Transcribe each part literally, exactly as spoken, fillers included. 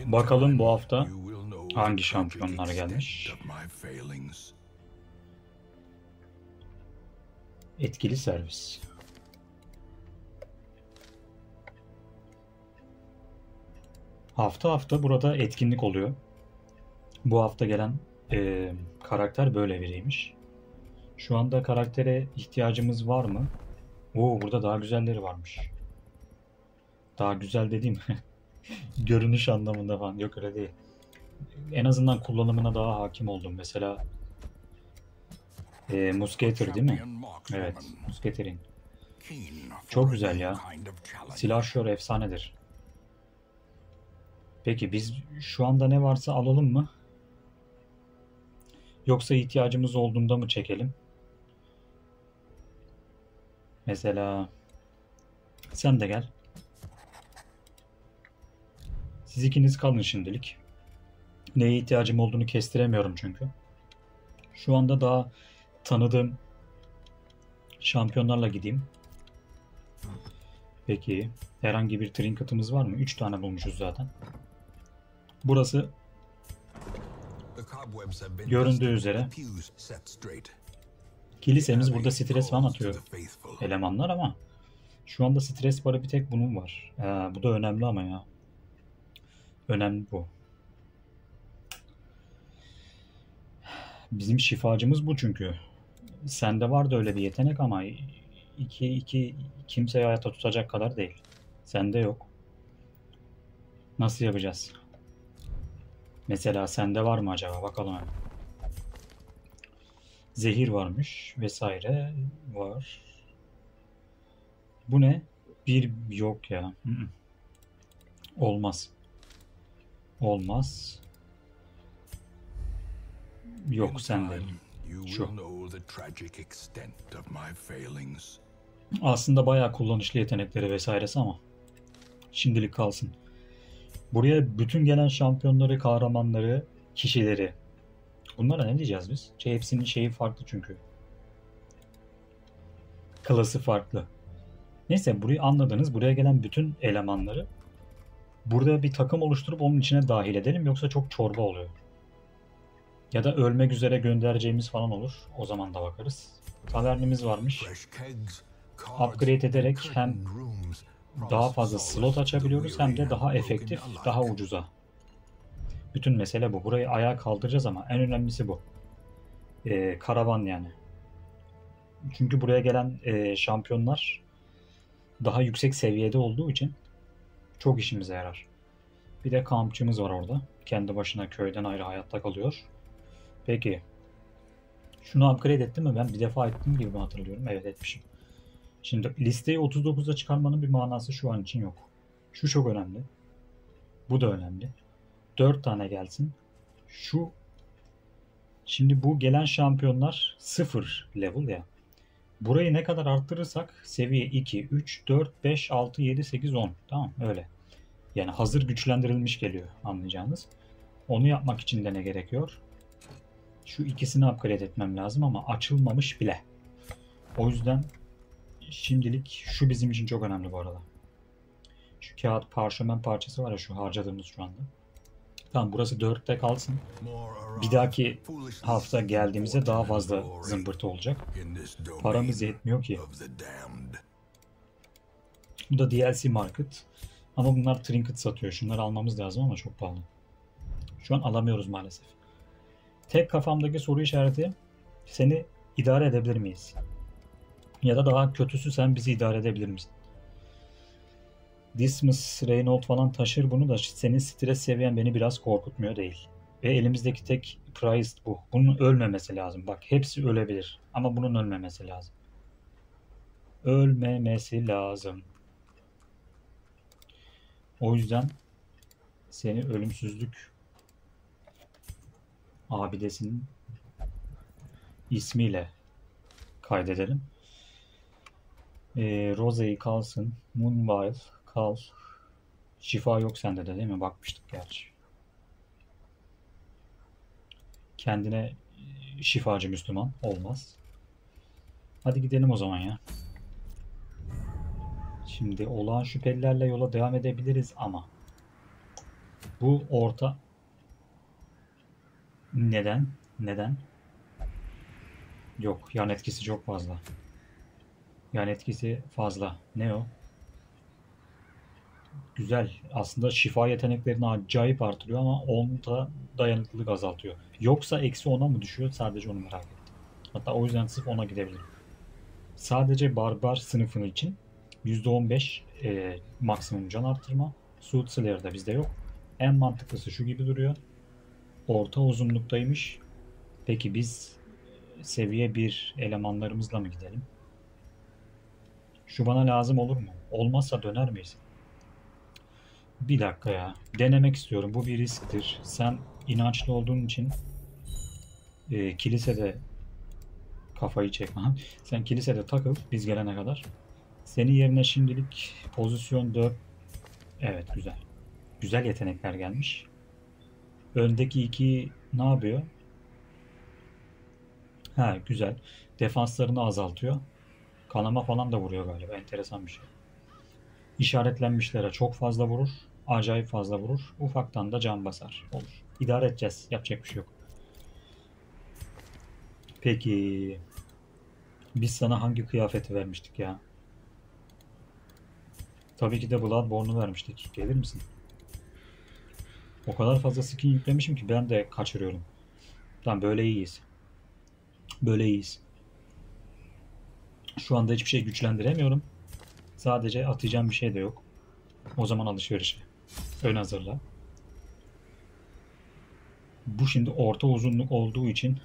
Bakalım bu hafta hangi şampiyonlar gelmiş. Etkili servis. Hafta hafta burada etkinlik oluyor. Bu hafta gelen e, karakter böyle biriymiş. Şu anda karaktere ihtiyacımız var mı? Oo, burada daha güzelleri varmış. Daha güzel dediğim görünüş anlamında falan. Yok, öyle değil. En azından kullanımına daha hakim oldum. Mesela e, Musketer değil mi? Evet, Musketer'in. Çok güzel ya. Silahşör efsanedir. Peki biz şu anda ne varsa alalım mı? Yoksa ihtiyacımız olduğunda mı çekelim? Mesela sen de gel. Siz ikiniz kalın şimdilik. Neye ihtiyacım olduğunu kestiremiyorum çünkü. Şu anda daha tanıdığım şampiyonlarla gideyim. Peki herhangi bir trinket'ımız var mı? üç tane bulmuşuz zaten. Burası göründüğü üzere kilisemiz. Burada stres falan atıyor elemanlar ama şu anda stres barı bir tek bunun var. Ee, bu da önemli ama ya. Önemli bu. Bizim şifacımız bu çünkü. Sende vardı öyle bir yetenek ama iki iki kimseyi hayata tutacak kadar değil. Sende yok. Nasıl yapacağız? Mesela sende var mı acaba? Bakalım. Zehir varmış vesaire var. Bu ne? Bir yok ya. Hı-hı. Olmaz. Olmaz. Yok, sen değil. Şu. Aslında bayağı kullanışlı yetenekleri vesairesi ama şimdilik kalsın. Buraya bütün gelen şampiyonları, kahramanları, kişileri, bunlara ne diyeceğiz biz? Şey, hepsinin şeyi farklı çünkü. Klası farklı. Neyse, burayı anladınız. Buraya gelen bütün elemanları burada bir takım oluşturup onun içine dahil edelim. Yoksa çok çorba oluyor. Ya da ölmek üzere göndereceğimiz falan olur. O zaman da bakarız. Tavernimiz varmış. Upgrade ederek hem daha fazla slot açabiliyoruz hem de daha efektif, daha ucuza. Bütün mesele bu. Burayı ayağa kaldıracağız ama en önemlisi bu. Ee, karavan yani. Çünkü buraya gelen e, şampiyonlar daha yüksek seviyede olduğu için çok işimize yarar. Bir de kampçımız var orada. Kendi başına köyden ayrı hayatta kalıyor. Peki. Şunu upgrade ettim mi? Ben bir defa ettim gibi hatırlıyorum. Evet, etmişim. Şimdi listeyi otuz dokuza çıkarmanın bir manası şu an için yok. Şu çok önemli. Bu da önemli. dört tane gelsin. Şu şimdi bu gelen şampiyonlar sıfır level ya. Burayı ne kadar arttırırsak seviye iki, üç, dört, beş, altı, yedi, sekiz, on. Tamam, öyle. Yani hazır güçlendirilmiş geliyor, anlayacağınız. Onu yapmak için de ne gerekiyor? Şu ikisini upgrade etmem lazım ama açılmamış bile. O yüzden şimdilik şu bizim için çok önemli bu arada. Şu kağıt parşömen parçası var ya, şu harcadığımız şu anda. Tamam, burası dörtte kalsın. Bir dahaki hafta geldiğimizde daha fazla zımbırtı olacak. Paramız yetmiyor ki. Bu da D L C market. Ama bunlar trinket satıyor. Şunları almamız lazım ama çok pahalı. Şu an alamıyoruz maalesef. Tek kafamdaki soru işareti, seni idare edebilir miyiz? Ya da daha kötüsü, sen bizi idare edebilir misin? Dismas, Reynold falan taşır bunu da senin stres seviyen beni biraz korkutmuyor değil. Ve elimizdeki tek prize bu. Bunun ölmemesi lazım. Bak, hepsi ölebilir. Ama bunun ölmemesi lazım. Ölmemesi lazım. O yüzden seni ölümsüzlük abidesinin ismiyle kaydedelim. Ee, Rose'yi kalsın. Moonvile kal. Şifa yok sende de değil mi? Bakmıştık gerçi. Kendine şifacı Müslüman olmaz. Hadi gidelim o zaman ya. Şimdi olağan şüphelilerle yola devam edebiliriz ama Bu orta... Neden? Neden? Yok. Yan etkisi çok fazla. Yan etkisi fazla. Ne o? Güzel. Aslında şifa yeteneklerini acayip artırıyor ama onda dayanıklılık azaltıyor. Yoksa eksi ona mı düşüyor? Sadece onu merak ettim. Hatta o yüzden sırf ona gidebilirim. Sadece barbar sınıfını için yüzde on beş e, maksimum can arttırma. Suit Slayer'da bizde yok. En mantıklısı şu gibi duruyor. Orta uzunluktaymış. Peki biz seviye bir elemanlarımızla mı gidelim? Şu bana lazım olur mu? Olmazsa döner miyiz? Bir dakika ya. Denemek istiyorum. Bu bir risktir. Sen inançlı olduğun için e, kilisede kafayı çekme. Sen kilisede takıl biz gelene kadar. Senin yerine şimdilik pozisyon dört. Evet, güzel. Güzel yetenekler gelmiş. Öndeki iki ne yapıyor? Ha, güzel. Defanslarını azaltıyor. Kanama falan da vuruyor galiba. Enteresan bir şey. İşaretlenmişlere çok fazla vurur. Acayip fazla vurur. Ufaktan da can basar. Olur. İdare edeceğiz. Yapacak bir şey yok. Peki biz sana hangi kıyafeti vermiştik ya? Tabii ki de Bloodborne'u vermiştik. Gelir misin? O kadar fazla skin yüklemişim ki ben de kaçırıyorum. Tamam, böyle iyiyiz. Böyle iyiyiz. Şu anda hiçbir şey güçlendiremiyorum. Sadece atacağım bir şey de yok. O zaman alışverişe. Ön hazırla. Bu şimdi orta uzunluk olduğu için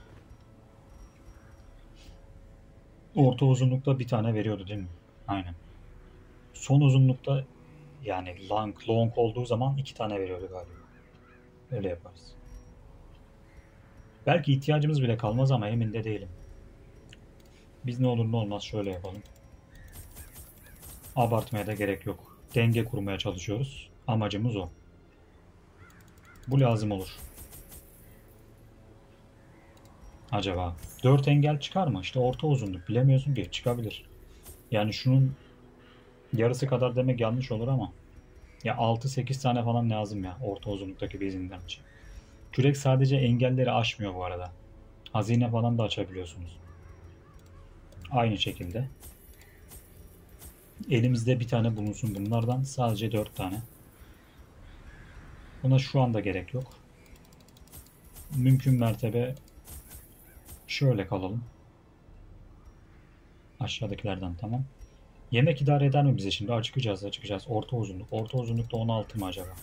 orta uzunlukta bir tane veriyordu değil mi? Aynen. Son uzunlukta yani long, long olduğu zaman iki tane veriyordu galiba. Öyle yaparız. Belki ihtiyacımız bile kalmaz ama emin de değilim. Biz ne olur ne olmaz şöyle yapalım. Abartmaya da gerek yok. Denge kurmaya çalışıyoruz. Amacımız o. Bu lazım olur. Acaba dört engel çıkar mı? İşte orta uzunluk. Bilemiyorsun ki. Çıkabilir. Yani şunun yarısı kadar demek yanlış olur ama ya altı sekiz tane falan lazım ya orta uzunluktaki bezinden için. Kürek sadece engelleri aşmıyor bu arada. Hazine falan da açabiliyorsunuz. Aynı şekilde. Elimizde bir tane bulunsun bunlardan. Sadece dört tane. Buna şu anda gerek yok. Mümkün mertebe şöyle kalalım. Aşağıdakilerden tamam. Yemek idare eder mi bize şimdi? Acıkacağız acıkacağız. Orta uzunluk. Orta uzunlukta on altı mı acaba?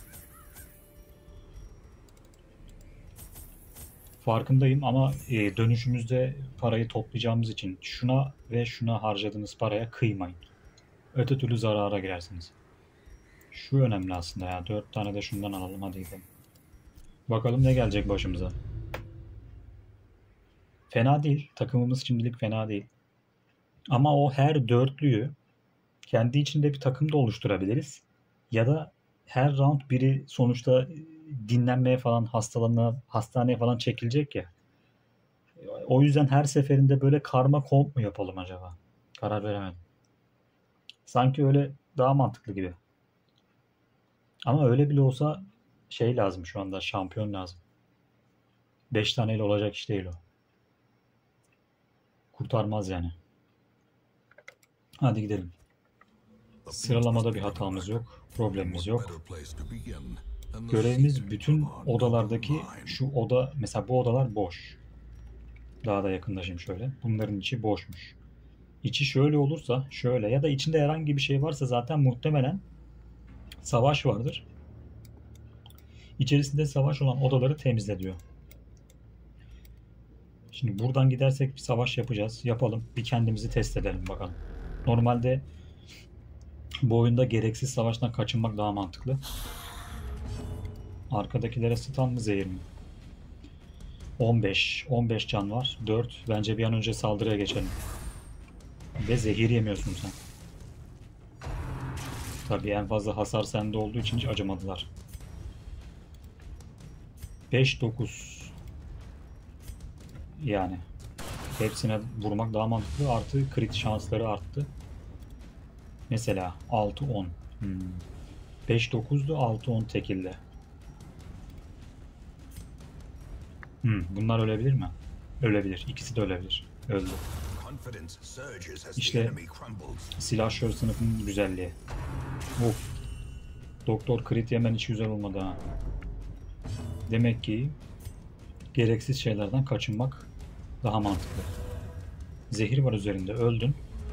Farkındayım ama e, dönüşümüzde parayı toplayacağımız için şuna ve şuna harcadığınız paraya kıymayın. Öte türlü zarara girersiniz. Şu önemli aslında ya. Dört tane de şundan alalım, hadi gidelim. Bakalım ne gelecek başımıza. Fena değil. Takımımız şimdilik fena değil. Ama o her dörtlüyü kendi içinde bir takım da oluşturabiliriz. Ya da her round biri sonuçta dinlenmeye falan, hastalığına, hastaneye falan çekilecek ya. O yüzden her seferinde böyle karma komp mu yapalım acaba? Karar veremedim. Sanki öyle daha mantıklı gibi. Ama öyle bile olsa şey lazım şu anda, şampiyon lazım. Beş taneyle olacak iş değil o. Kurtarmaz yani. Hadi gidelim. Sıralamada bir hatamız yok. Problemimiz yok. Görevimiz bütün odalardaki şu oda, mesela bu odalar boş. Daha da yakınlaşayım şöyle. Bunların içi boşmuş. İçi şöyle olursa şöyle ya da içinde herhangi bir şey varsa zaten muhtemelen savaş vardır. İçerisinde savaş olan odaları temizle diyor. Şimdi buradan gidersek bir savaş yapacağız. Yapalım. Bir kendimizi test edelim bakalım. Normalde bu oyunda gereksiz savaştan kaçınmak daha mantıklı. Arkadakilere stun mı zehir mi? on beş. on beş can var. dört. Bence bir an önce saldırıya geçelim. Ve zehir yemiyorsun sen. Tabii en fazla hasar sende olduğu için hiç acımadılar. beş dokuz. Yani hepsine vurmak daha mantıklı. Artı crit şansları arttı. Mesela altı on. Hmm. beş dokuzdu, altı on tekilde. Hmm, bunlar ölebilir mi? Ölebilir. İkisi de ölebilir. Öldü. İşte silahşör sınıfının güzelliği. Of. Doktor crit yemen hiç güzel olmadı ha. Demek ki gereksiz şeylerden kaçınmak daha mantıklı. Zehir var üzerinde. Öldün.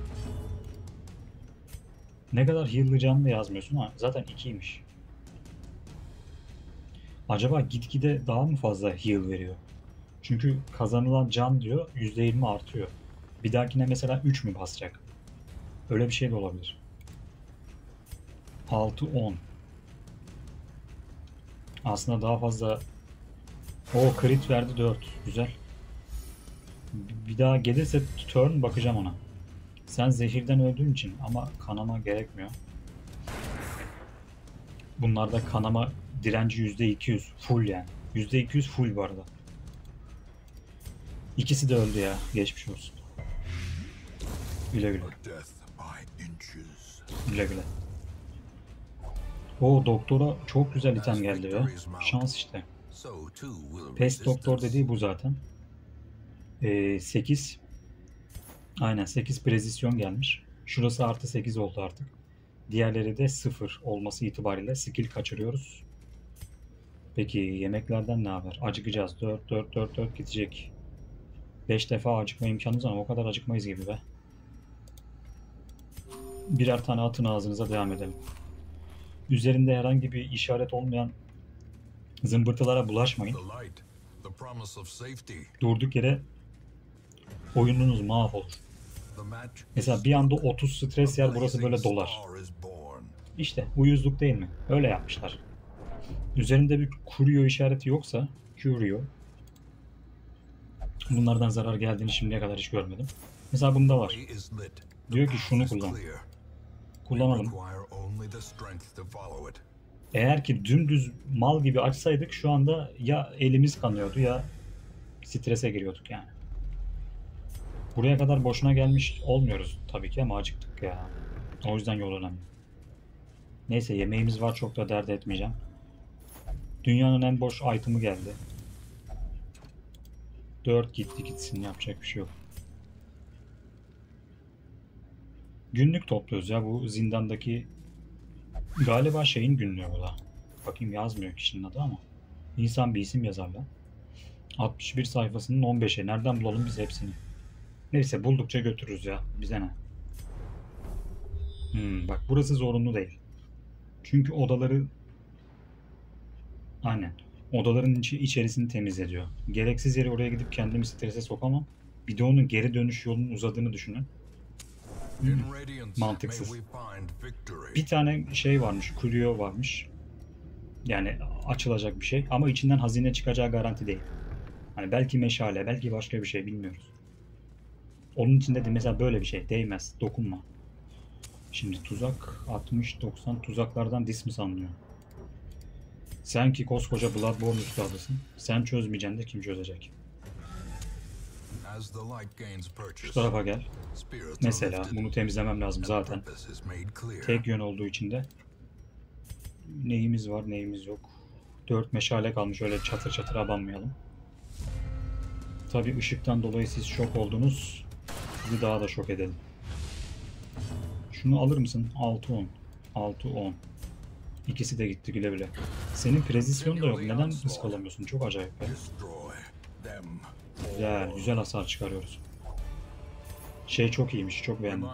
Ne kadar heal'layacağını da yazmıyorsun ha. Zaten ikiymiş. Acaba gitgide daha mı fazla heal veriyor? Çünkü kazanılan can diyor yüzde yirmi artıyor. Bir dahakine mesela üç mü basacak? Öyle bir şey de olabilir. altı on. Aslında daha fazla. O crit verdi dört. Güzel. Bir daha gelirse turn bakacağım ona. Sen zehirden öldüğün için ama kanama gerekmiyor. Bunlarda kanama direnci yüzde iki yüz full yani. yüzde iki yüz full bu arada. İkisi de öldü ya. Geçmiş olsun. Güle güle. Güle güle. O doktora çok güzel item geldi ya. Şans işte. Pest doktor dediği bu zaten. Ee, sekiz. Aynen sekiz prezisyon gelmiş. Şurası artı sekiz oldu artık. Diğerleri de sıfır olması itibariyle skill kaçırıyoruz. Peki yemeklerden ne haber? Acıkacağız. dört dört dört dört gidecek. beş defa acıkma imkanımız var ama o kadar acıkmayız gibi be. Birer tane atın ağzınıza, devam edelim. Üzerinde herhangi bir işaret olmayan zımbırtılara bulaşmayın. Durduk yere oyununuz mahvolur. Mesela bir anda otuz stres yer, burası böyle dolar. İşte uyuzluk değil mi? Öyle yapmışlar. Üzerinde bir kuruyor işareti yoksa, kuruyor. Bunlardan zarar geldiğini şimdiye kadar hiç görmedim. Mesela bunda var. Diyor ki şunu kullan. Kullanalım. Eğer ki dümdüz mal gibi açsaydık şu anda ya elimiz kanıyordu ya strese giriyorduk yani. Buraya kadar boşuna gelmiş olmuyoruz tabii ki ama acıktık ya. O yüzden yol önemli. Neyse yemeğimiz var, çok da dert etmeyeceğim. Dünyanın en boş item'ı geldi. dört gitti gitsin, yapacak bir şey yok. Günlük topluyoruz ya, bu zindandaki galiba şeyin günlüğü bu da. Bakayım yazmıyor kişinin adı ama. İnsan bir isim yazarlar. altmış bir sayfasının on beşe. Nereden bulalım biz hepsini? Neyse buldukça götürürüz ya. Bize ne? Hmm, bak burası zorunlu değil. Çünkü odaları aynen. Odaların içi, içerisini temizliyor. Gereksiz yere oraya gidip kendimi strese sokamam. Bir de onun geri dönüş yolunun uzadığını düşünün. Hmm, mantıksız. Bir tane şey varmış, Curio varmış. Yani açılacak bir şey ama içinden hazine çıkacağı garanti değil. Hani belki meşale, belki başka bir şey, bilmiyoruz. Onun içinde de mesela böyle bir şey değmez, dokunma. Şimdi tuzak altmış doksan tuzaklardan dismiss anlıyor. Sen ki koskoca Bloodborne üstadısın. Sen çözmeyeceksin de kim çözecek? Şu tarafa gel. Mesela bunu temizlemem lazım zaten. Tek yön olduğu için de. Neyimiz var neyimiz yok. Dört meşale kalmış, öyle çatır çatır abanmayalım. Tabi ışıktan dolayı siz şok oldunuz. Sizi daha da şok edelim. Şunu alır mısın? altı on. altı on. İkisi de gitti, güle güle. Senin prezisyon da yok. Neden ıskalamıyorsun? Çok acayip be. Güzel, güzel hasar çıkarıyoruz. Şey çok iyiymiş, çok beğendim.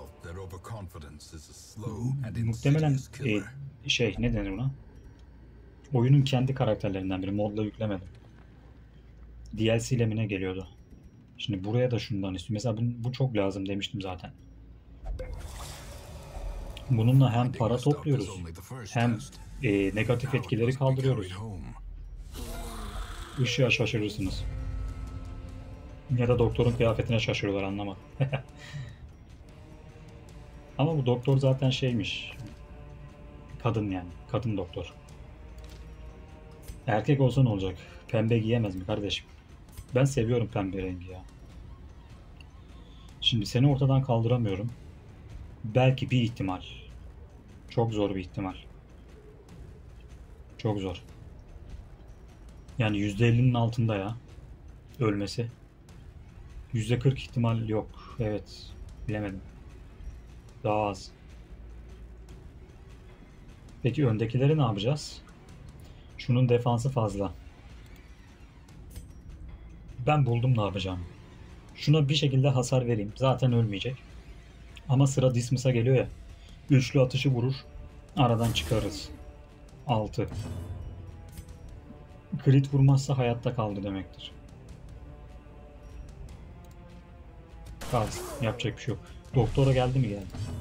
Muhtemelen e, şey ne denir ona? Oyunun kendi karakterlerinden biri. Modla yüklemedim. D L C ile mi ne geliyordu? Şimdi buraya da şundan istiyorum. Mesela bu, bu çok lazım demiştim zaten. Bununla hem para topluyoruz hem e, negatif etkileri kaldırıyoruz. Işığa şaşırırsınız. Ya da doktorun kıyafetine şaşırıyorlar, anlamadım. Ama bu doktor zaten şeymiş. Kadın yani. Kadın doktor. Erkek olsa ne olacak? Pembe giyemez mi kardeşim? Ben seviyorum pembe rengi ya. Şimdi seni ortadan kaldıramıyorum. Belki bir ihtimal. Çok zor bir ihtimal. Çok zor. Yani yüzde ellinin altında ya ölmesi. yüzde kırk ihtimal yok. Evet. Bilemedim. Daha az. Peki öndekileri ne yapacağız? Şunun defansı fazla. Ben buldum ne yapacağım. Şuna bir şekilde hasar vereyim. Zaten ölmeyecek. Ama sıra Dismis'a geliyor ya. Üçlü atışı vurur. Aradan çıkarırız. altı. Crit vurmazsa hayatta kaldı demektir. Kalsın. Yapacak bir şey yok. Doktora geldi mi geldi.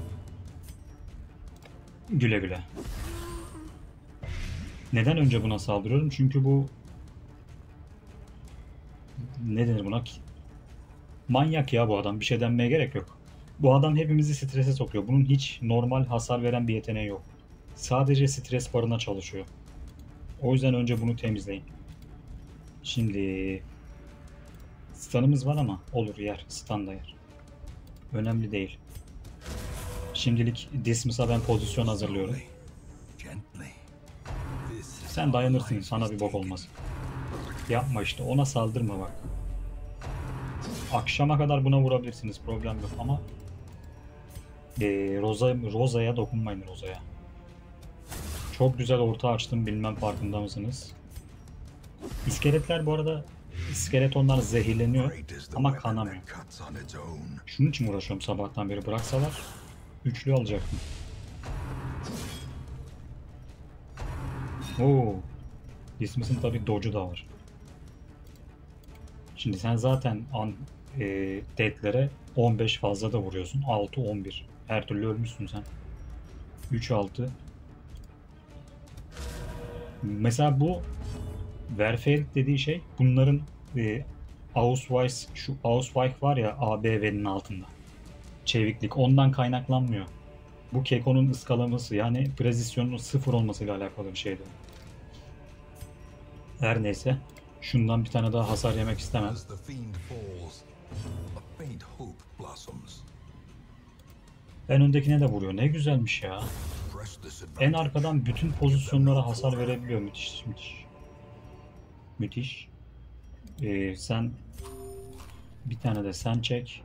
Güle güle. Neden önce buna saldırıyorum? Çünkü bu ne denir buna? Manyak ya bu adam. Bir şey denmeye gerek yok. Bu adam hepimizi strese sokuyor. Bunun hiç normal hasar veren bir yeteneği yok. Sadece stres barına çalışıyor. O yüzden önce bunu temizleyin. Şimdi stun'ımız var ama olur yer. Stun da yer. Önemli değil. Şimdilik Dismis'a ben pozisyon hazırlıyorum. Sen dayanırsın. Sana bir bok olmaz. Yapma işte. Ona saldırma bak. Akşama kadar buna vurabilirsiniz. Problem yok ama ee, Rosa, Rosa'ya dokunmayın Rosa'ya. Çok güzel orta açtım. Bilmem farkında mısınız? İskeletler bu arada iskeletonlar zehirleniyor ama kanamıyor. Şunun için uğraşıyorum sabahtan beri. Bıraksalar üçlü alacaktım. Oo. Dismis'in tabi dodge'u da var. Şimdi sen zaten an, e, dead'lere on beş fazla da vuruyorsun. altı on bir. Her türlü ölmüşsün sen. üç altı. Mesela bu Verfeld dediği şey bunların e, Ausweis, şu Ausweich var ya A B V'nin altında. Çeviklik ondan kaynaklanmıyor. Bu Keko'nun ıskalaması yani prezisyonun sıfır olmasıyla alakalı bir şeydi. Her neyse. Şundan bir tane daha hasar yemek istemem. En öndekine de vuruyor. Ne güzelmiş ya. En arkadan bütün pozisyonlara hasar verebiliyor. Müthiş, müthiş. Müthiş. Ee, sen bir tane de sen çek.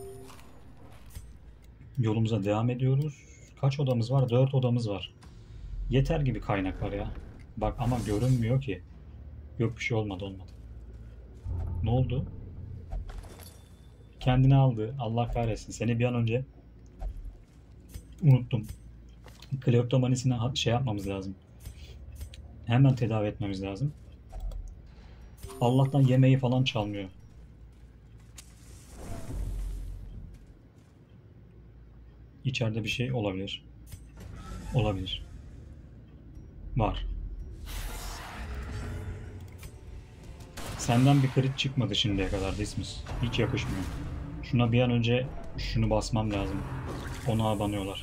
Yolumuza devam ediyoruz. Kaç odamız var? Dört odamız var. Yeter gibi kaynak var ya. Bak ama görünmüyor ki. Yok bir şey olmadı olmadı. Ne oldu? Kendini aldı. Allah kahretsin. Seni bir an önce unuttum. Kleptomanisine şey yapmamız lazım. Hemen tedavi etmemiz lazım. Allah'tan yemeği falan çalmıyor. İçeride bir şey olabilir. Olabilir. Var. Senden bir crit çıkmadı şimdiye kadar Dismis. Hiç yakışmıyor. Şuna bir an önce şunu basmam lazım. Ona abanıyorlar.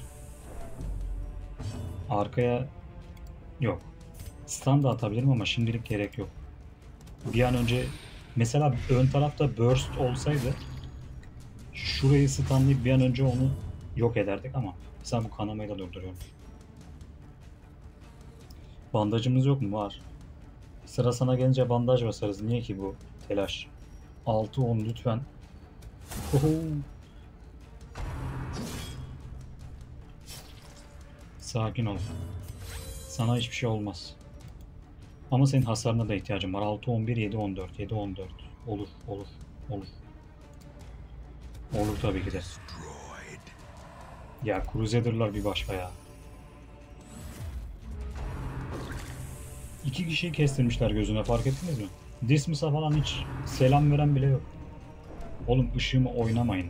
Arkaya yok. Stun da atabilirim ama şimdilik gerek yok. Bir an önce mesela ön tarafta burst olsaydı şurayı stunlayıp bir an önce onu yok ederdik ama mesela bu kanamayı da durduruyormuş. Bandajımız yok mu? Var. Sıra sana gelince bandaj basarız. Niye ki bu telaş? altı on lütfen. Oho. Sakin ol. Sana hiçbir şey olmaz. Ama senin hasarına da ihtiyacım var. altı on bir, yedi on dört, yedi on dört. Olur, olur, olur. Olur tabii ki de. Ya Crusader'lar bir başka ya. İki kişiyi kestirmişler gözüne, fark ettiniz mi? Dismis'a falan hiç selam veren bile yok. Oğlum ışığımı oynamayın.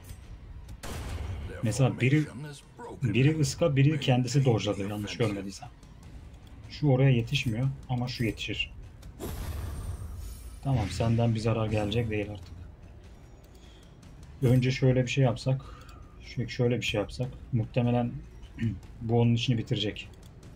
Mesela biri biri ıska, biri kendisi dojladı yanlış görmediysem. Şu oraya yetişmiyor ama şu yetişir. Tamam, senden bir zarar gelecek değil artık. Önce şöyle bir şey yapsak, şöyle bir şey yapsak muhtemelen bu onun işini bitirecek.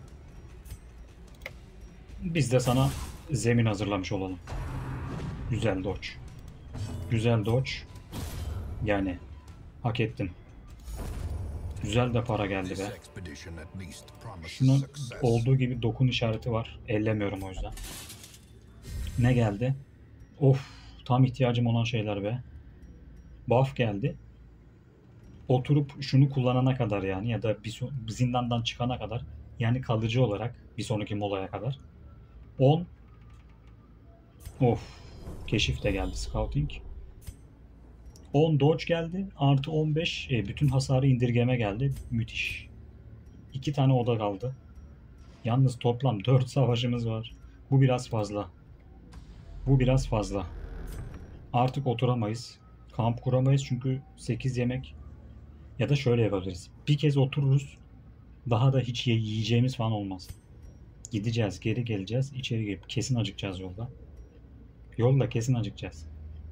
Biz de sana zemin hazırlamış olalım. Güzel dodge. Güzel dodge. Yani hak ettin. Güzel de para geldi be. Şunun olduğu gibi dokun işareti var. Ellemiyorum o yüzden. Ne geldi? Of, tam ihtiyacım olan şeyler be. Buff geldi. Oturup şunu kullanana kadar yani ya da bir so- zindandan çıkana kadar yani kalıcı olarak bir sonraki molaya kadar on. Of, keşif de geldi, scouting. on dodge geldi artı on beş e, bütün hasarı indirgeme geldi. Müthiş. iki tane oda kaldı. Yalnız toplam dört savaşımız var. Bu biraz fazla. Bu biraz fazla. Artık oturamayız. Kamp kuramayız çünkü sekiz yemek. Ya da şöyle yapabiliriz. Bir kez otururuz. Daha da hiç ye- yiyeceğimiz falan olmaz. Gideceğiz, geri geleceğiz. İçeri girip kesin acıkacağız yolda. Yolda kesin acıkacağız.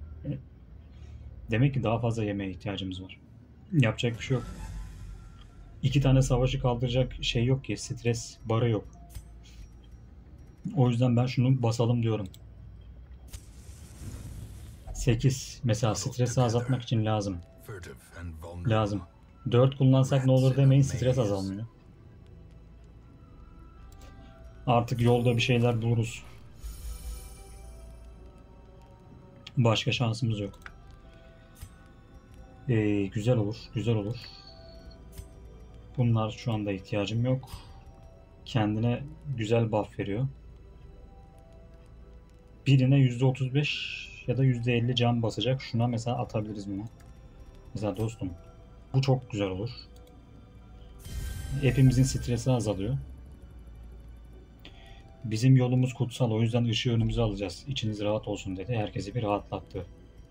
Demek ki daha fazla yemeğe ihtiyacımız var. Yapacak bir şey yok. İki tane savaşı kaldıracak şey yok ki. Stres barı yok. O yüzden ben şunu basalım diyorum. sekiz. Mesela stresi azaltmak için lazım. Lazım. dört kullansak ne olur demeyin, stres azalmıyor. Artık yolda bir şeyler buluruz. Başka şansımız yok. Ee, güzel olur, güzel olur. Bunlar şu anda ihtiyacım yok. Kendine güzel buff veriyor. Birine yüzde otuz beş ya da yüzde elli can basacak. Şuna mesela atabiliriz bunu. Mesela dostum, bu çok güzel olur. Hepimizin stresi azalıyor. Bizim yolumuz kutsal, o yüzden ışığı önümüze alacağız. İçiniz rahat olsun dedi. Herkesi bir rahatlattı.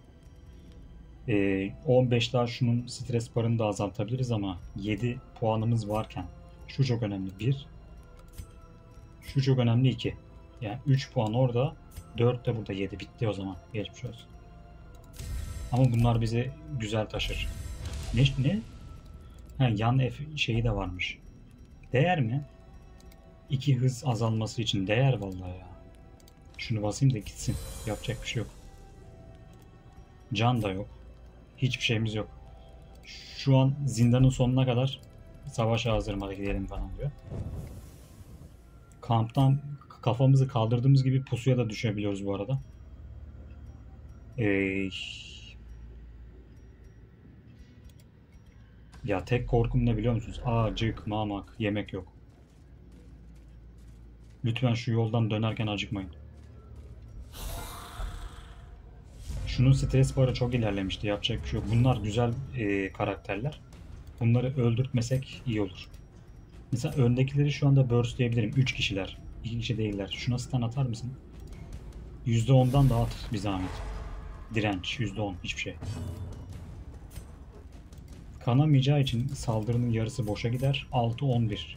Ee, on beş daha şunun stres barını da azaltabiliriz ama yedi puanımız varken şu çok önemli. bir. Şu çok önemli. iki. Yani üç puan orada, dört de burada, yedi bitti o zaman. Geçmiş olsun. Ama bunlar bizi güzel taşır. Ne? Ne? Ha, yan F şeyi de varmış. Değer mi? iki hız azalması için değer vallahi ya. Şunu basayım da gitsin. Yapacak bir şey yok. Can da yok. Hiçbir şeyimiz yok. Şu an zindanın sonuna kadar savaşa hazırım, hadi gidelim falan diyor. Kamptan kafamızı kaldırdığımız gibi pusuya da düşebiliyoruz bu arada. Ee, ya tek korkum ne biliyor musunuz? Acık, mamak, yemek yok. Lütfen şu yoldan dönerken acıkmayın. Şunun stres barı çok ilerlemişti. Yapacak bir şey yok. Bunlar güzel e, karakterler. Bunları öldürtmesek iyi olur. Mesela öndekileri şu anda burstleyebilirim. üç kişiler. iki kişi değiller. Şuna stun atar mısın? yüzde ondan daha at bir zahmet. Direnç yüzde on. Hiçbir şey. Kanamayacağı için saldırının yarısı boşa gider. altı on bir.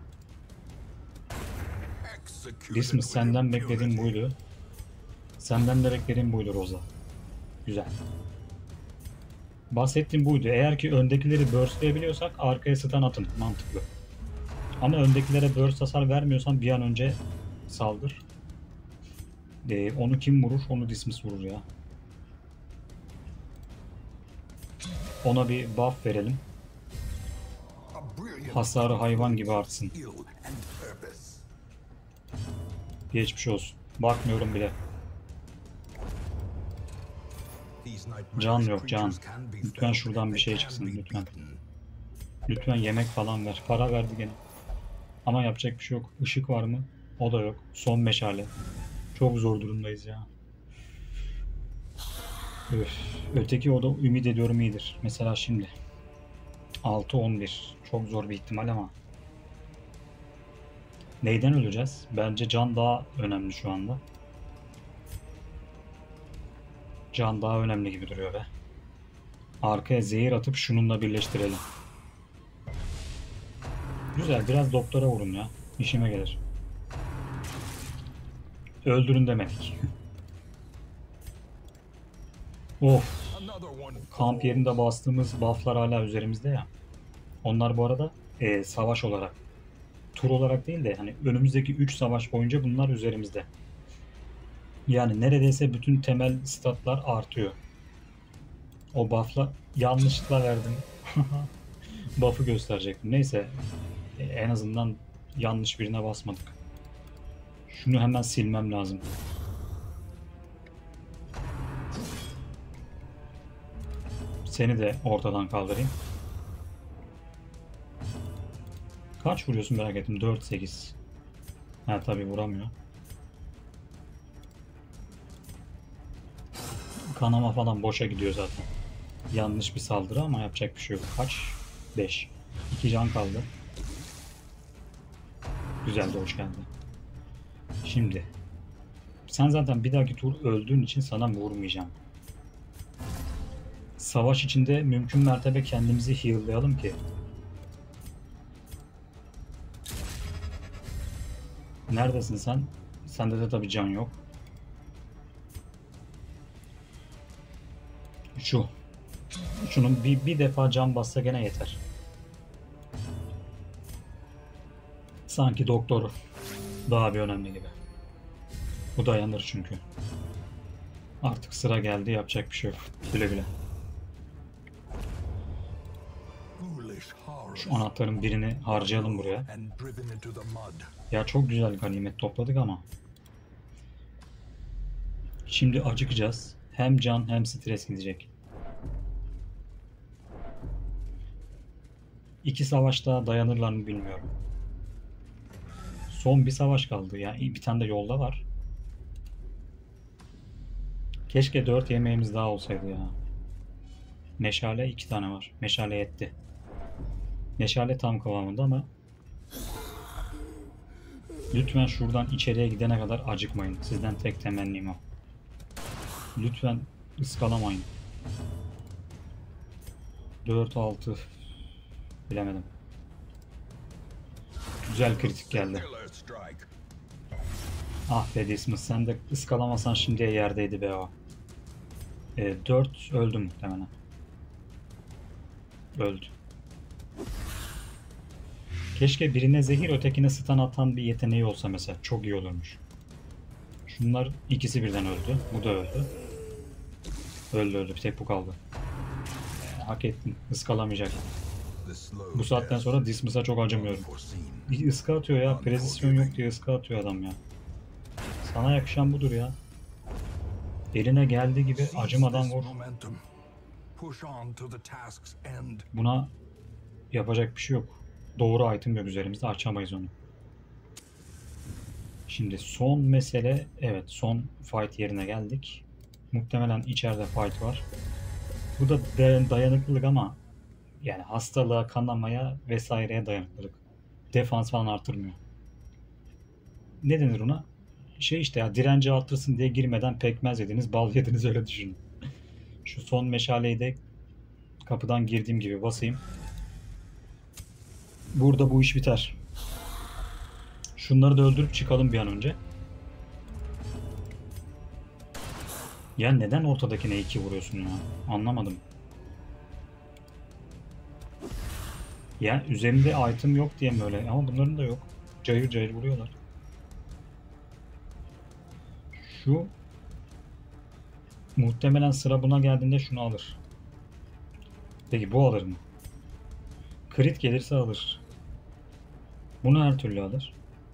Dismas, senden beklediğim buydu. Senden de beklediğim buydu Rosa. Güzel. Bahsettiğim buydu. Eğer ki öndekileri burstleyebiliyorsak arkaya stun atın. Mantıklı. Ama öndekilere burst hasar vermiyorsan bir an önce saldır. Ee, onu kim vurur? Onu Dismas vurur ya. Ona bir buff verelim. Hasarı hayvan gibi artsın. Geçmiş olsun. Bakmıyorum bile. Can yok, can. Lütfen şuradan bir şey çıksın, lütfen. Lütfen yemek falan ver. Para verdi gene. Ama yapacak bir şey yok. Işık var mı? O da yok. Son meşale. Çok zor durumdayız ya. Öf. Öteki o da ümit ediyorum iyidir. Mesela şimdi. altı on bir. Çok zor bir ihtimal ama. Neyden öleceğiz? Bence can daha önemli şu anda. Can daha önemli gibi duruyor be. Arkaya zehir atıp şununla birleştirelim. Güzel, biraz doktora vurun ya. İşime gelir. Öldürün demedik. Of. Kamp yerinde bastığımız bufflar hala üzerimizde ya. Onlar bu arada e, savaş olarak. Tur olarak değil de hani önümüzdeki üç savaş boyunca bunlar üzerimizde. Yani neredeyse bütün temel statlar artıyor. O buff'la yanlışlıkla verdim. Buff'ı gösterecektim. Neyse, e, en azından yanlış birine basmadık. Şunu hemen silmem lazım. Seni de ortadan kaldırayım. Kaç vuruyorsun merak ettim. dört sekiz. Ha tabi vuramıyor. Kanama falan boşa gidiyor zaten. Yanlış bir saldırı ama yapacak bir şey yok. Kaç? beş. iki can kaldı. Güzel de hoş geldi. Şimdi. Sen zaten bir dahaki tur öldüğün için sana vurmayacağım. Savaş içinde mümkün mertebe kendimizi heal'layalım ki. Neredesin sen? Sende de tabii can yok. Şu. Şunun bir, bir defa can bassa gene yeter. Sanki doktoru daha bir önemli gibi. Bu dayanır çünkü. Artık sıra geldi, yapacak bir şey yok. Güle güle. Şu anahtarın birini harcayalım buraya. Ya çok güzel ganimet topladık ama. Şimdi acıkacağız. Hem can hem stres gidecek. İki savaş daha dayanırlar mı bilmiyorum. Son bir savaş kaldı. Yani bir tane de yolda var. Keşke dört yemeğimiz daha olsaydı ya. Meşale iki tane var. Meşale yetti. Meşale tam kıvamında ama lütfen şuradan içeriye gidene kadar acıkmayın. Sizden tek temennim o. Lütfen ıskalamayın. dört altı bilemedim. Güzel kritik geldi. Ah be Dismas, sen de ıskalamasan şimdiye yerdeydi be o. E, dört öldü muhtemelen. Öldü. Keşke birine zehir ötekine stun atan bir yeteneği olsa mesela. Çok iyi olurmuş. Şunlar ikisi birden öldü. Bu da öldü. Öldü öldü. Bir tek bu kaldı. E, hak ettin. Iskalamayacak. Bu saatten sonra Dismas'a çok acımıyorum. Bir ıska atıyor ya. Prezisyon yok diye ıska atıyor adam ya. Sana yakışan budur ya. Eline geldiği gibi acımadan vur. Buna yapacak bir şey yok. Doğru item yok üzerimizde. Açamayız onu. Şimdi son mesele, evet, son fight yerine geldik. Muhtemelen içeride fight var. Bu da dayanıklılık ama yani hastalığa, kanamaya vesaireye dayanıklılık. Defans falan artırmıyor. Ne denir ona? Şey işte ya, direnci artırsın diye girmeden pekmez yediniz, bal yediniz, öyle düşünün. Şu son meşaleyi de kapıdan girdiğim gibi basayım. Burada bu iş biter. Şunları da öldürüp çıkalım bir an önce. Ya neden ortadakine iki vuruyorsun ya? Anlamadım. Ya üzerinde item yok diye mi öyle? Ama bunların da yok. Cayır cayır vuruyorlar. Şu muhtemelen sıra buna geldiğinde şunu alır. Peki bu alır mı? Crit gelirse alır. Bunu her türlü alır.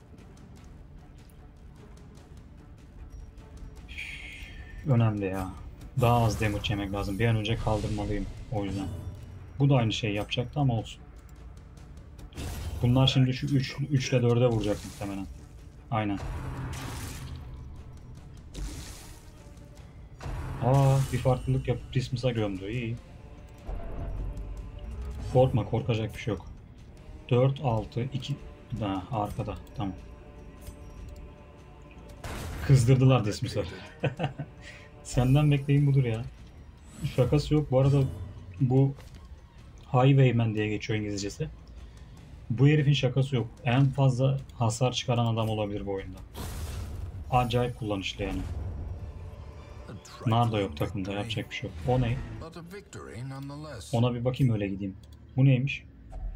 Önemli ya. Daha az damage yemek lazım. Bir an önce kaldırmalıyım o yüzden. Bu da aynı şeyi yapacaktı ama olsun. Bunlar şimdi şu üç ile dörde vuracak muhtemelen. Aynen. Aa, bir farklılık yapıp Dismas'a gömdü. İyi. Korkma, korkacak bir şey yok. dört altı iki daha arkada. Tamam. Kızdırdılar Dismas'ı. Senden bekleyin budur ya. Şakası yok. Bu arada bu Highwayman diye geçiyor İngilizcesi. Bu herifin şakası yok. En fazla hasar çıkaran adam olabilir bu oyunda. Acayip kullanışlı yani. Nar da yok takımda, yapacak bir şey yok. O ne? Ona bir bakayım öyle gideyim. Bu neymiş?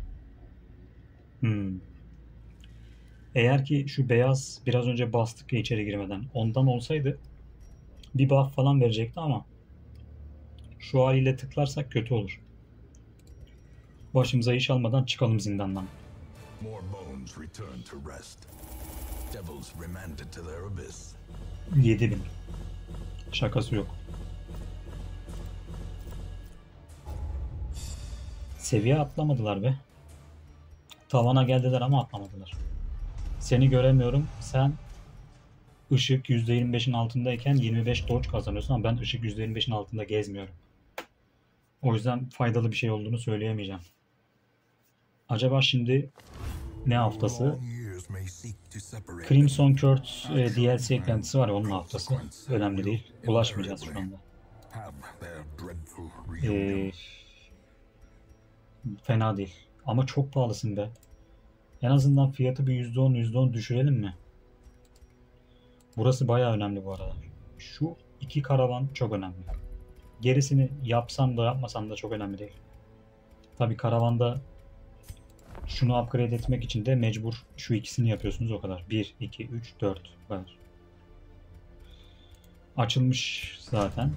Hmm. Eğer ki şu beyaz biraz önce bastık ya içeri girmeden, ondan olsaydı bir buff falan verecekti ama şu haliyle tıklarsak kötü olur. Başımıza iş almadan çıkalım zindandan. yedi bin. Şakası yok. Seviye atlamadılar be. Tavana geldiler ama atlamadılar. Seni göremiyorum. Sen ışık yüzde yirmi beşin altındayken yirmi beş dodge kazanıyorsun ama ben ışık yüzde yirmi beşin altında gezmiyorum. O yüzden faydalı bir şey olduğunu söyleyemeyeceğim. Acaba şimdi ne haftası? Crimson Curse e, D L C eklentisi var ya, onun haftası. Önemli değil. Ulaşmayacağız şu anda. Ee, fena değil. Ama çok pahalısın be. En azından fiyatı bir yüzde on yüzde on düşürelim mi? Burası bayağı önemli bu arada. Şu iki karavan çok önemli. Gerisini yapsam da yapmasam da çok önemli değil. Tabi karavanda şunu upgrade etmek için de mecbur şu ikisini yapıyorsunuz, o kadar. bir, iki, üç, dört var. Açılmış zaten.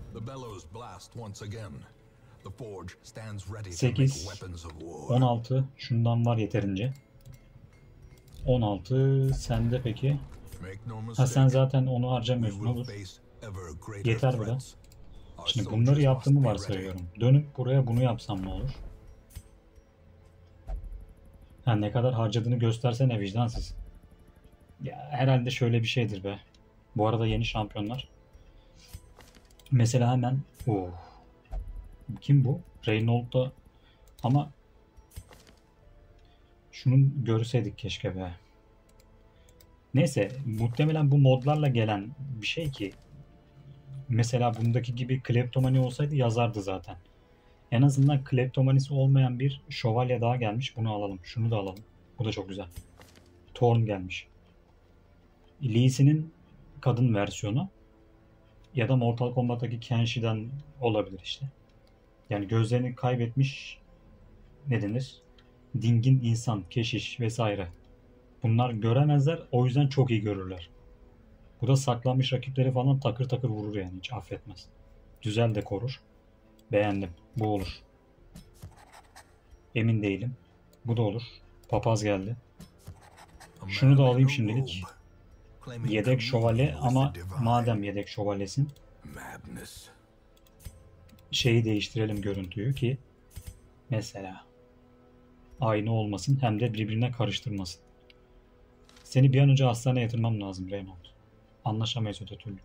sekiz, on altı şundan var yeterince. on altı sende peki. Ha, sen zaten onu harcamıyorsun, olur. Yeter bu da. Şimdi bunları yaptığımı varsayıyorum. Dönüp buraya bunu yapsam ne olur? Ha, ne kadar harcadığını göstersene vicdansız. Ya, herhalde şöyle bir şeydir be. Bu arada yeni şampiyonlar. Mesela hemen oh. Kim bu? Reynolds'da ama şunu görseydik keşke be. Neyse, muhtemelen bu modlarla gelen bir şey ki mesela bundaki gibi kleptomani olsaydı yazardı zaten. En azından kleptomanisi olmayan bir şövalye daha gelmiş. Bunu alalım. Şunu da alalım. Bu da çok güzel. Thorn gelmiş. Lee Sin'in kadın versiyonu ya da Mortal Kombat'taki Kenshi'den olabilir işte. Yani gözlerini kaybetmiş, ne denir? Dingin insan, keşiş vesaire. Bunlar göremezler, o yüzden çok iyi görürler. Bu da saklanmış rakipleri falan takır takır vurur yani, hiç affetmez. Güzel de korur. Beğendim. Bu olur. Emin değilim. Bu da olur. Papaz geldi. Şunu da alayım şimdilik. Yedek şövalye ama madem yedek şövalyesin, şeyi değiştirelim, görüntüyü ki mesela aynı olmasın hem de birbirine karıştırmasın. Seni bir an önce hastaneye yatırmam lazım Reynold. Anlaşamayız öte türlü.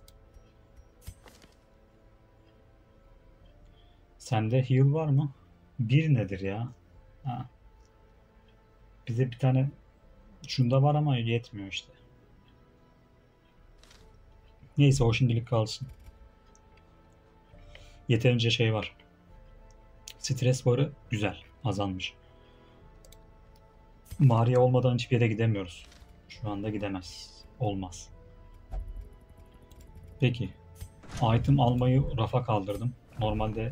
Sende heal var mı? Bir nedir ya? Ha. Bize bir tane şunda var ama yetmiyor işte. Neyse, o şimdilik kalsın. Yeterince şey var. Stres barı güzel, azalmış. Maria olmadan hiçbir yere gidemiyoruz. Şu anda gidemez. Olmaz. Peki. Item almayı rafa kaldırdım. Normalde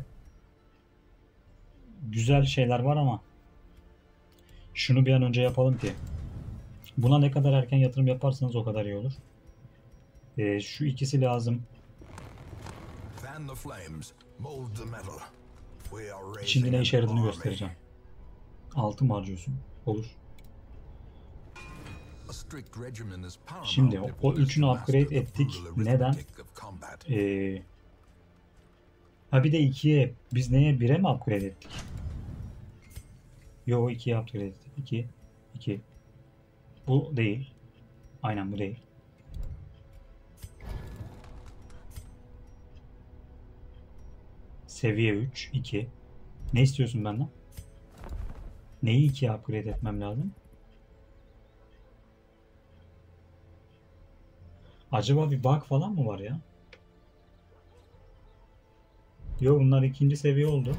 güzel şeyler var ama şunu bir an önce yapalım ki buna ne kadar erken yatırım yaparsanız o kadar iyi olur. Ee, şu ikisi lazım. Şimdi ne işe yaradığını göstereceğim. Altı mı harcıyorsun? Olur. Şimdi o, o üçünü upgrade ettik. Neden? Ee, ha bir de ikiye, biz neye, bire mi upgrade ettik? Yo, ikiye upgrade ettik. iki, iki. Bu değil. Aynen bu değil. Seviye üç, iki. Ne istiyorsun benden? Neyi ikiye upgrade etmem lazım? Acaba bir bug falan mı var ya? Yo, bunlar ikinci seviye oldu.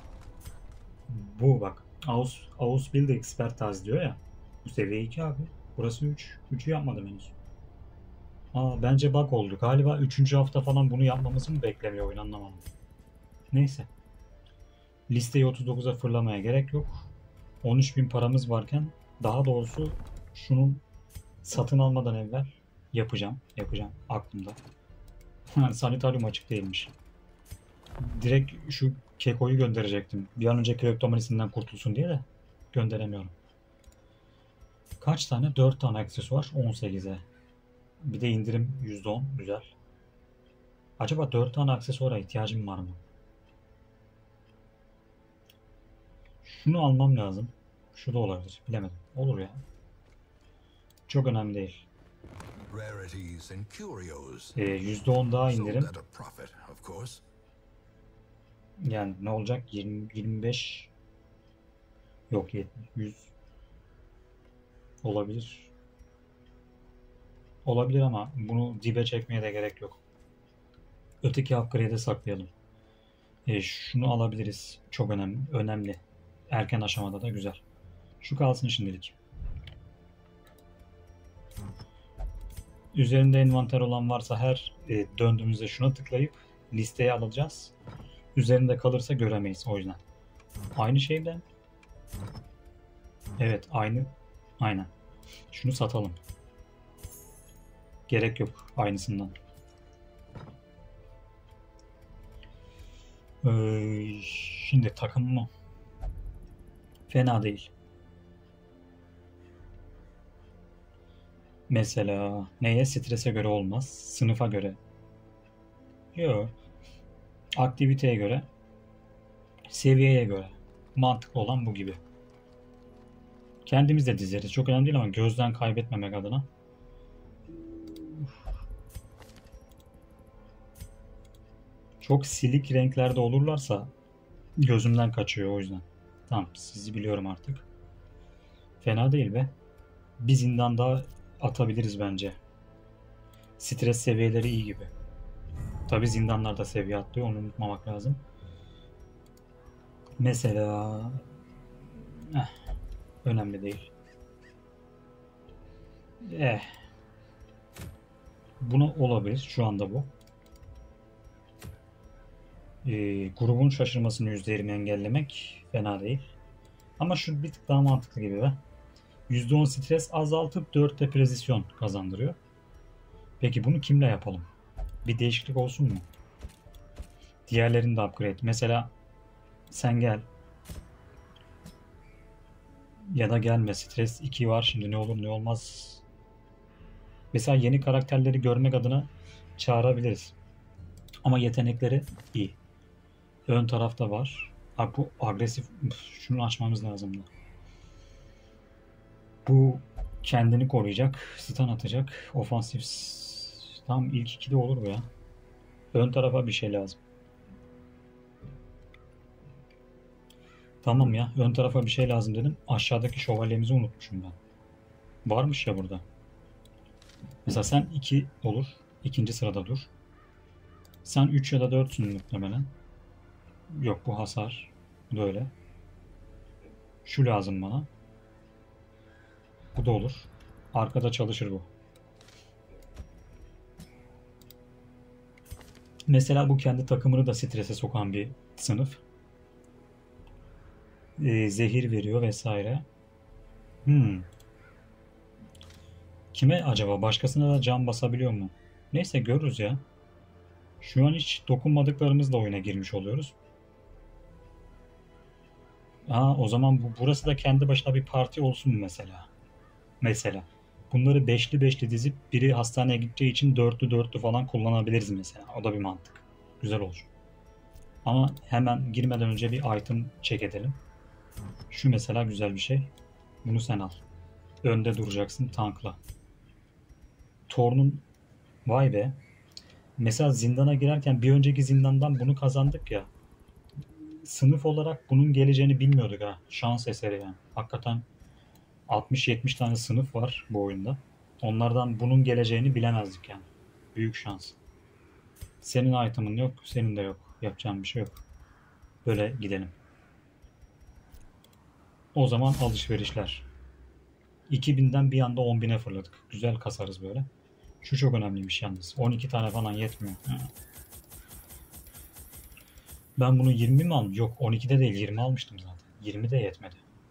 Bu bak. Aus, Ausbilde Expertise diyor ya. Bu seviye iki abi. Burası üç. üçü yapmadım henüz. Aa, bence bug oldu. Galiba üçüncü hafta falan bunu yapmamızı mı beklemiyor oyun, anlamadım. Neyse. Listeyi otuz dokuza fırlamaya gerek yok. on üç bin paramız varken, daha doğrusu şunun satın almadan evvel yapacağım. Yapacağım. Aklımda. Sanitarium açık değilmiş. Direkt şu Keko'yu gönderecektim. Bir an önce kleptomanisinden kurtulsun diye de gönderemiyorum. Kaç tane? dört tane aksesuar. on sekize. Bir de indirim yüzde on. Güzel. Acaba dört tane aksesuara ihtiyacım var mı? Şunu almam lazım. Şu da olabilir. Bilemedim. Olur ya. Çok önemli değil. Ee, yüzde on daha indirim. Yani ne olacak? yirmi, yirmi beş yok yetmiş, yüz olabilir. Olabilir ama bunu dibe çekmeye de gerek yok. Öteki upgrade'e saklayalım. E, şunu alabiliriz. Çok önemli. Önemli. Erken aşamada da güzel. Şu kalsın şimdilik. Üzerinde envanter olan varsa her e, döndüğümüzde şuna tıklayıp listeye alacağız. Üzerinde kalırsa göremeyiz o yüzden. Aynı şeyden. Evet aynı. Aynen. Şunu satalım. Gerek yok aynısından. Ee, şimdi takım mı? Fena değil. Mesela neye? Strese göre olmaz. Sınıfa göre. Yok. Aktiviteye göre. Seviyeye göre. Mantıklı olan bu gibi. Kendimiz de dizeriz. Çok önemli değil ama gözden kaybetmemek adına. Çok silik renklerde olurlarsa gözümden kaçıyor o yüzden. Tamam sizi biliyorum artık. Fena değil be. Bir zindan daha atabiliriz bence. Stres seviyeleri iyi gibi. Tabi zindanlarda seviye atlıyor onu unutmamak lazım. Mesela eh, önemli değil. Eh. Buna olabilir. Şu anda bu. Ee, grubun şaşırmasını yüzde yirmi engellemek fena değil. Ama şu bir tık daha mantıklı gibi be. yüzde on stres azaltıp dört de prezisyon kazandırıyor. Peki bunu kimle yapalım? Bir değişiklik olsun mu? Diğerlerini de upgrade. Mesela sen gel. Ya da gelme. Stres iki var. Şimdi ne olur ne olmaz. Mesela yeni karakterleri görmek adına çağırabiliriz. Ama yetenekleri iyi. Ön tarafta var. Ha, bu agresif. Şunu açmamız lazım da. Bu kendini koruyacak. Stun atacak. Ofansif. Tam ilk ikide olur bu ya. Ön tarafa bir şey lazım. Tamam ya. Ön tarafa bir şey lazım dedim. Aşağıdaki şövalyemizi unutmuşum ben. Varmış ya burada. Mesela sen iki olur. İkinci sırada dur. Sen üç ya da dörtsün muhtemelen. Yok bu hasar. Bu da öyle. Şu lazım bana. Bu da olur. Arkada çalışır bu. Mesela bu kendi takımını da strese sokan bir sınıf. Ee, zehir veriyor vesaire. Hmm. Kime acaba? Başkasına da can basabiliyor mu? Neyse görürüz ya. Şu an hiç dokunmadıklarımızla oyuna girmiş oluyoruz. Aa, o zaman bu, burası da kendi başına bir parti olsun mesela. Mesela. Bunları beşli beşli dizip biri hastaneye gideceği için dörtlü dörtlü falan kullanabiliriz mesela. O da bir mantık. Güzel olur. Ama hemen girmeden önce bir item check edelim. Şu mesela güzel bir şey. Bunu sen al. Önde duracaksın tankla. Thorn'un vay be. Mesela zindana girerken bir önceki zindandan bunu kazandık ya. Sınıf olarak bunun geleceğini bilmiyorduk ha. Şans eseri yani. Hakikaten altmış yetmiş tane sınıf var bu oyunda. Onlardan bunun geleceğini bilemezdik yani. Büyük şans. Senin item'ın yok, senin de yok. Yapacağım bir şey yok. Böyle gidelim. O zaman alışverişler. iki binden bir anda on bine fırladık. Güzel kasarız böyle. Şu çok önemliymiş yalnız. on iki tane falan yetmiyor. Ben bunu yirmi mi aldım? Yok on ikide değil yirmi almıştım zaten. yirmi de yetmedi.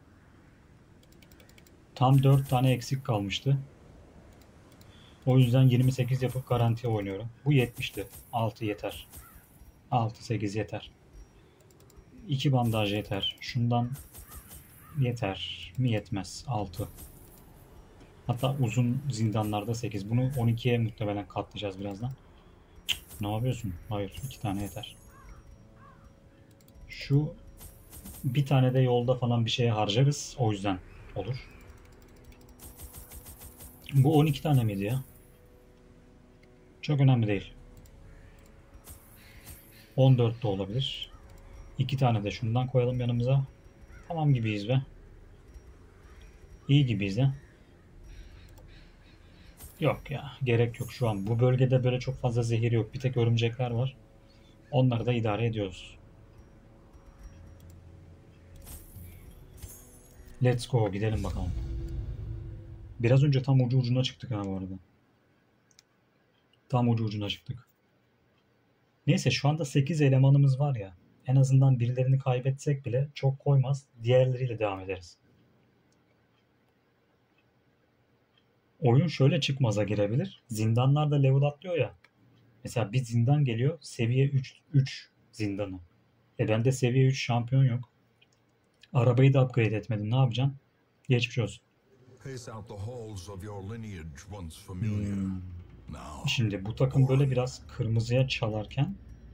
Tam dört tane eksik kalmıştı. O yüzden yirmi sekiz yapıp garantiye oynuyorum. Bu yetmişti. altı yeter. altı sekiz yeter. iki bandaj yeter. Şundan yeter mi yetmez. altı. Hatta uzun zindanlarda sekiz. Bunu on ikiye muhtemelen katlayacağız birazdan. Ne yapıyorsun? Hayır iki tane yeter. Şu Bir tane de yolda falan bir şeye harcarız. O yüzden olur. Bu on iki tane miydi ya? Çok önemli değil. on dört de olabilir. iki tane de şundan koyalım yanımıza. Tamam gibiyiz be. İyi gibiyiz ha. Yok ya, gerek yok şu an. Bu bölgede böyle çok fazla zehir yok. Bir tek örümcekler var. Onları da idare ediyoruz. Let's go, gidelim bakalım. Biraz önce tam ucu ucuna çıktık ha bu arada. Tam ucu ucuna çıktık. Neyse şu anda sekiz elemanımız var ya. En azından birilerini kaybetsek bile çok koymaz. Diğerleriyle devam ederiz. Oyun şöyle çıkmaza girebilir. Zindanlar da level atlıyor ya. Mesela bir zindan geliyor. Seviye üç, üç zindanı. E bende seviye üç şampiyon yok. Arabayı da upgrade etmedim. Ne yapacağım? Geçmiş olsun. Hmm. Şimdi bu takım böyle biraz kırmızıya çalarken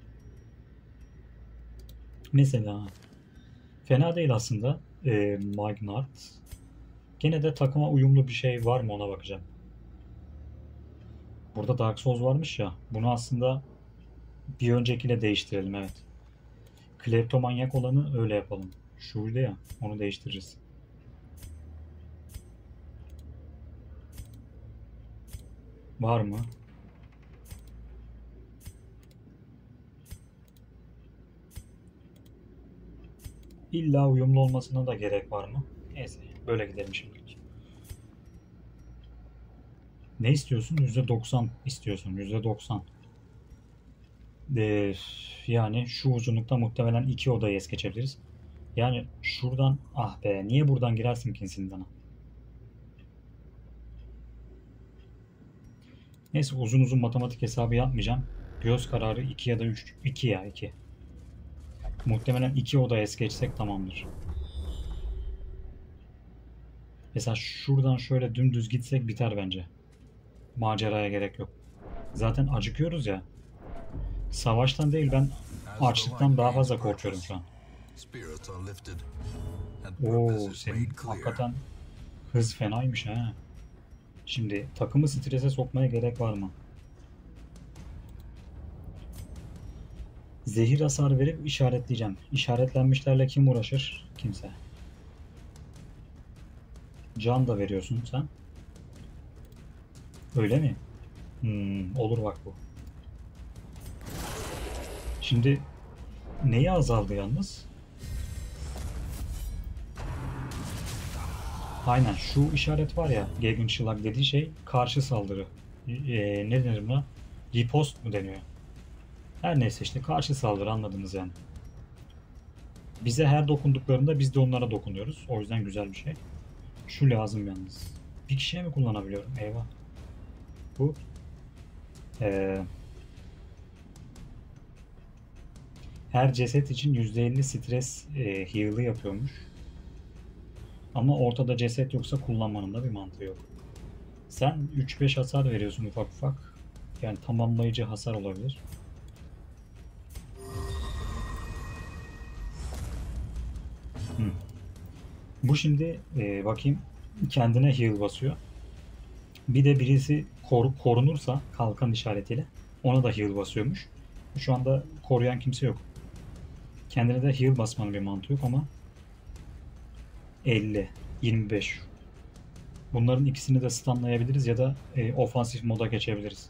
mesela fena değil aslında. E, Magnard. Gene de takıma uyumlu bir şey var mı ona bakacağım. Burada Dark Souls varmış ya. Bunu aslında bir öncekiyle değiştirelim, evet. Kleptomanyak olanı öyle yapalım. Şuydu ya, onu değiştiririz. Var mı? İlla uyumlu olmasına da gerek var mı? Neyse, böyle gidelim şimdilik. Ne istiyorsun? yüzde doksan istiyorsun. yüzde doksan. Ee, yani şu uzunlukta muhtemelen iki odayı es geçebiliriz. Yani şuradan, ah be, niye buradan girersin ki zindana? Neyse uzun uzun matematik hesabı yapmayacağım. Göz kararı iki ya da üç. iki ya iki. Muhtemelen iki oda es geçsek tamamdır. Mesela şuradan şöyle dümdüz gitsek biter bence. Maceraya gerek yok. Zaten acıkıyoruz ya. Savaştan değil, ben açlıktan daha fazla korkuyorum şu an. Oo, senin hakikaten hız fenaymış ha. Şimdi takımı strese sokmaya gerek var mı? Zehir hasar verip işaretleyeceğim. İşaretlenmişlerle kim uğraşır? Kimse. Can da veriyorsun sen. Öyle mi? Hmm, olur bak bu. Şimdi neyi azaldı yalnız? Aynen şu işaret var ya, Gegenschlag dediği şey karşı saldırı. Ee, ne denir buna? Ripost mu deniyor? Her neyse işte karşı saldırı, anladınız yani. Bize her dokunduklarında biz de onlara dokunuyoruz. O yüzden güzel bir şey. Şu lazım yalnız. Bir kişiye mi kullanabiliyorum? Eyvah. Bu ee, her ceset için yüzde elli stres e, heal'ı yapıyormuş. Ama ortada ceset yoksa kullanmanın da bir mantığı yok. Sen üç beş hasar veriyorsun ufak ufak. Yani tamamlayıcı hasar olabilir. Hı. Bu şimdi e, bakayım, kendine heal basıyor. Bir de birisi kor korunursa kalkan işaretiyle ona da heal basıyormuş. Şu anda koruyan kimse yok. Kendine de heal basmanın bir mantığı yok ama elli, yirmi beş. Bunların ikisini de stunlayabiliriz ya da e, ofansif moda geçebiliriz.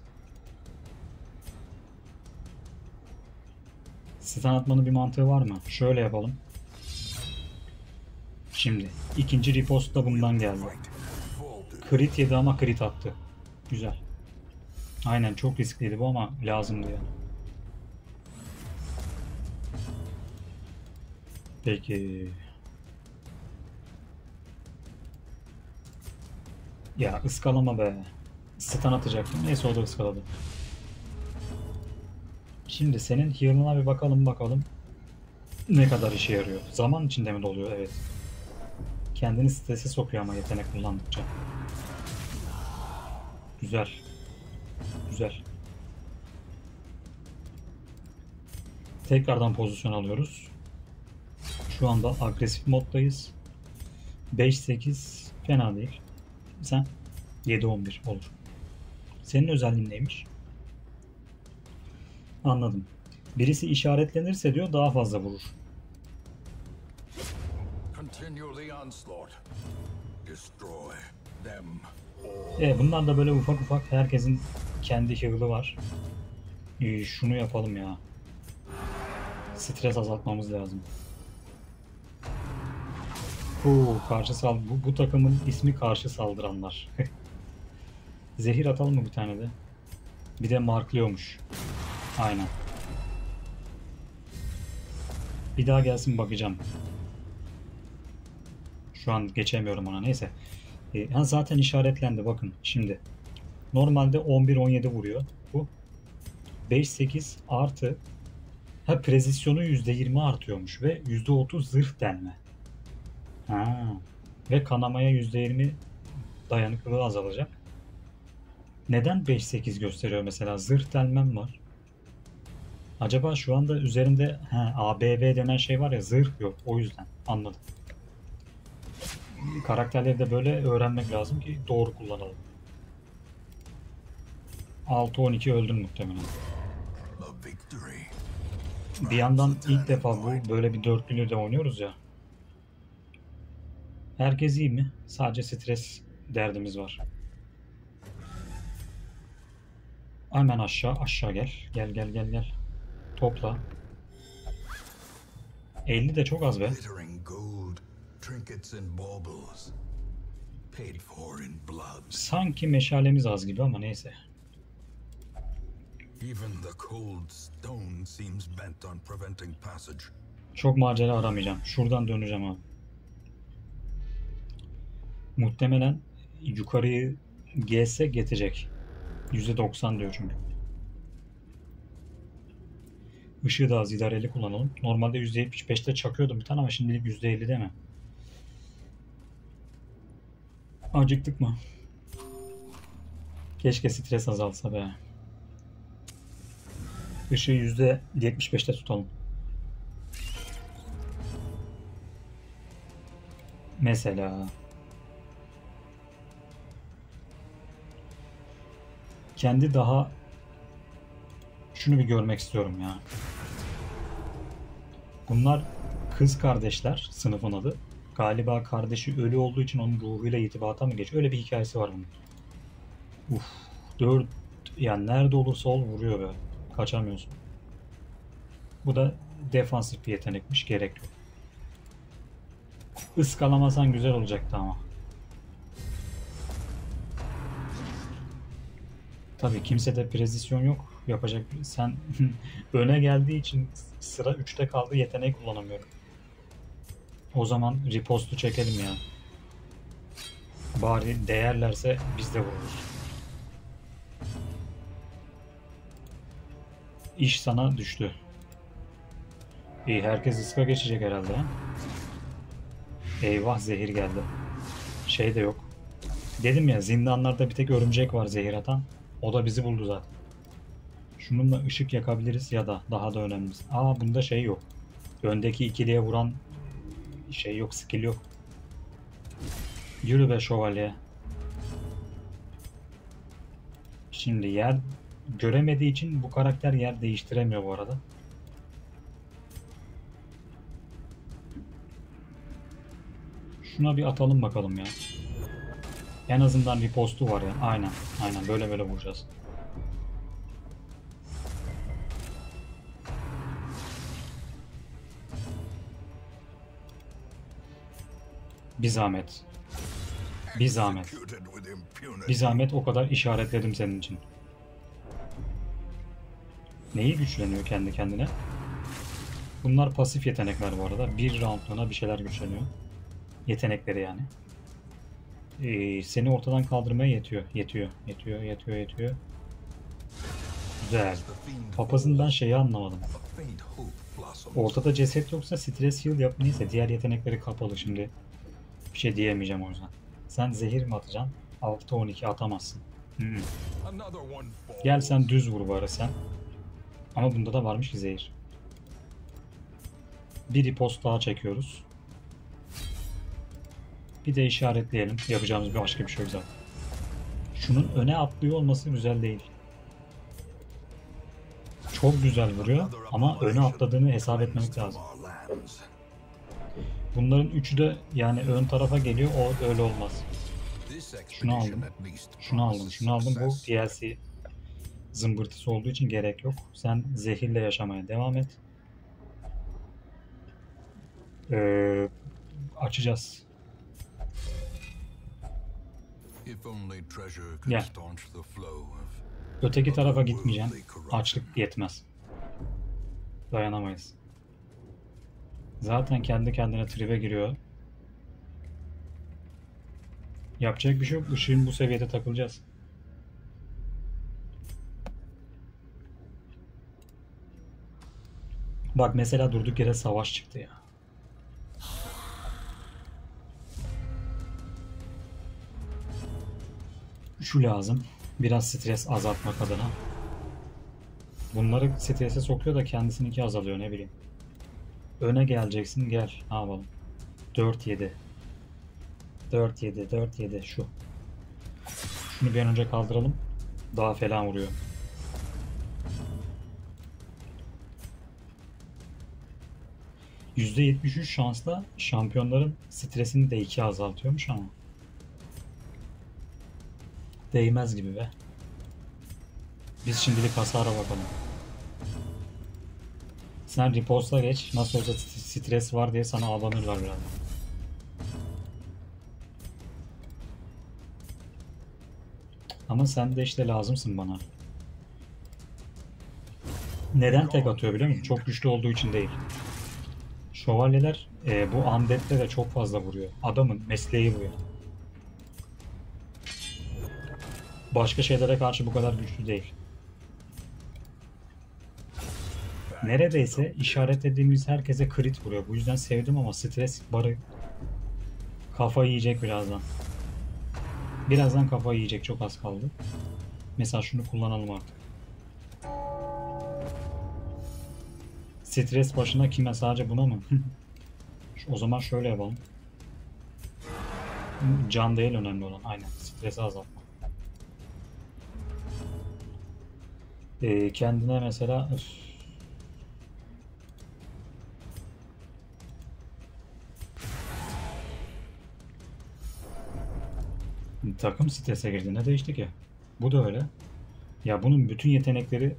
Stun atmanın bir mantığı var mı? Şöyle yapalım. Şimdi ikinci ripost da bundan geldi. Crit yedi ama crit attı. Güzel. Aynen, çok riskliydi bu ama lazımdı yani. Peki. Ya ıskalama be. Stun atacaktım. Neyse o da ıskaladı. Şimdi senin heal'ına bir bakalım bakalım. Ne kadar işe yarıyor. Zaman içinde mi doluyor? Evet. Kendini strese sokuyor ama yetenek kullandıkça. Güzel. Güzel. Tekrardan pozisyon alıyoruz. Şu anda agresif moddayız. beş sekiz fena değil. Sen yedi on bir olur. Senin özelliğin neymiş? Anladım. Birisi işaretlenirse diyor daha fazla vurur. E, bunlar da böyle ufak ufak, herkesin kendi heal'ı var. Ee, şunu yapalım ya. Stres azaltmamız lazım. Oo, karşı sal bu, bu takımın ismi karşı saldıranlar. Zehir atalım mı bir tane de? Bir de marklıyormuş. Aynen. Bir daha gelsin bakacağım. Şu an geçemiyorum ona. Neyse. Ee, ha, zaten işaretlendi bakın şimdi. Normalde on bir on yedi vuruyor. Bu beş sekiz artı ha prezisyonu yüzde yirmi artıyormuş ve yüzde otuz zırh delme. Ha. Ve kanamaya yüzde yirmi dayanıklılığı azalacak. Neden beş sekiz gösteriyor mesela? Zırh delmem var. Acaba şu anda üzerinde he, A B V denen şey var ya, zırh yok. O yüzden anladım. Karakterleri de böyle öğrenmek lazım ki doğru kullanalım. altı on iki öldün muhtemelen. Bir yandan ilk defa bu böyle bir dörtlülü de oynuyoruz ya. Herkes iyi mi? Sadece stres derdimiz var. Hemen aşağı aşağı gel. Gel gel gel gel. Topla. elli de çok az be. Sanki meşalemiz az gibi ama neyse. Çok macera aramayacağım. Şuradan döneceğim abi. Muhtemelen yukarıyı gelse geçecek. yüzde doksan diyor çünkü. Işığı da az idareli kullanalım. Normalde yüzde yetmiş beşte çakıyordum bir tane ama şimdilik yüzde elli değil mi? Acıktık mı? Keşke stres azalsa be. Işığı yüzde yetmiş beşte tutalım. Mesela kendi daha şunu bir görmek istiyorum ya. Bunlar kız kardeşler, sınıfın adı. Galiba kardeşi ölü olduğu için onun ruhuyla irtibata mı geçiyor? Öyle bir hikayesi var bunun. Uf, dört yani nerede olursa ol vuruyor be. Kaçamıyorsun. Bu da defansif bir yetenekmiş, gerek yok. Iskalamasan güzel olacaktı ama. Tabii kimsede prezisyon yok. Yapacak sen öne geldiği için sıra üçte kaldı, yeteneği kullanamıyorum. O zaman ripostu çekelim ya. Bari değerlerse biz de vururuz. İş sana düştü. İyi, herkes ıska geçecek herhalde. Eyvah, zehir geldi. Şey de yok. Dedim ya, zindanlarda bir tek örümcek var zehir atan. O da bizi buldu zaten. Şununla ışık yakabiliriz ya da daha da önemlisi. Aa, bunda şey yok. Öndeki ikiliye vuran şey yok, skill yok. Yürü be şövalye. Şimdi yer göremediği için bu karakter yer değiştiremiyor bu arada. Şuna bir atalım bakalım ya. En azından bir postu var ya. Aynen. Aynen. Böyle böyle vuracağız. Bir zahmet. Bir zahmet. Bir zahmet, o kadar işaretledim senin için. Neyi güçleniyor kendi kendine? Bunlar pasif yetenekler bu arada. Bir roundluğuna bir şeyler güçleniyor. Yetenekleri yani. Ee, seni ortadan kaldırmaya yetiyor. Yetiyor. Yetiyor. Yetiyor. Yetiyor. Güzel. Papazın ben şeyi anlamadım. Ortada ceset yoksa stres heal yap. Neyse, diğer yetenekleri kapalı şimdi. Bir şey diyemeyeceğim o yüzden. Sen zehir mi atacaksın? altı on iki atamazsın. Hmm. Gel sen düz vur bari sen. Ama bunda da varmış ki zehir. Bir ripost daha çekiyoruz. Bir de işaretleyelim. Yapacağımız bir başka bir şey yok zaten. Şunun öne atlıyor olması güzel değil. Çok güzel vuruyor ama öne atladığını hesap etmemek lazım. Bunların üçü de yani ön tarafa geliyor. O öyle olmaz. Şunu aldım. Şunu aldım. Şunu aldım. Bu D L C zımbırtısı olduğu için gerek yok. Sen zehirle yaşamaya devam et. Ee, açacağız. Gel. Öteki tarafa gitmeyeceğim. Açlık yetmez. Dayanamayız. Zaten kendi kendine tribe giriyor. Yapacak bir şey yok. Işığın bu seviyede takılacağız. Bak mesela durduk yere savaş çıktı ya. Şu lazım. Biraz stres azaltmak adına. Bunları strese sokuyor da kendisininki azalıyor, ne bileyim. Öne geleceksin, gel. Ne yapalım? dört yedi. dört yedi, dört yedi şu. Şunu bir an önce kaldıralım. Daha falan vuruyor. yüzde yetmiş üç şansla şampiyonların stresini de iki azaltıyormuş ama. Değmez gibi be. Biz şimdilik hasara bakalım. Sen riposta geç. Nasıl olsa stres var diye sana abanırlar birazdan. Ama sen de işte lazımsın bana. Neden tek atıyor biliyor musun? Çok güçlü olduğu için değil. Şövalyeler e, bu undead'de de çok fazla vuruyor. Adamın mesleği bu ya. Başka şeylere karşı bu kadar güçlü değil. Neredeyse işaretlediğimiz herkese crit vuruyor. Bu yüzden sevdim ama stres barı kafayı yiyecek birazdan. Birazdan kafayı yiyecek, çok az kaldı. Mesela şunu kullanalım artık. Stres başına kime, sadece buna mı? O zaman şöyle yapalım. Can değil önemli olan, aynen stresi azaltma. Ee, kendine mesela öf. Takım strese girdi, ne değişti ki? Bu da öyle. Ya bunun bütün yetenekleri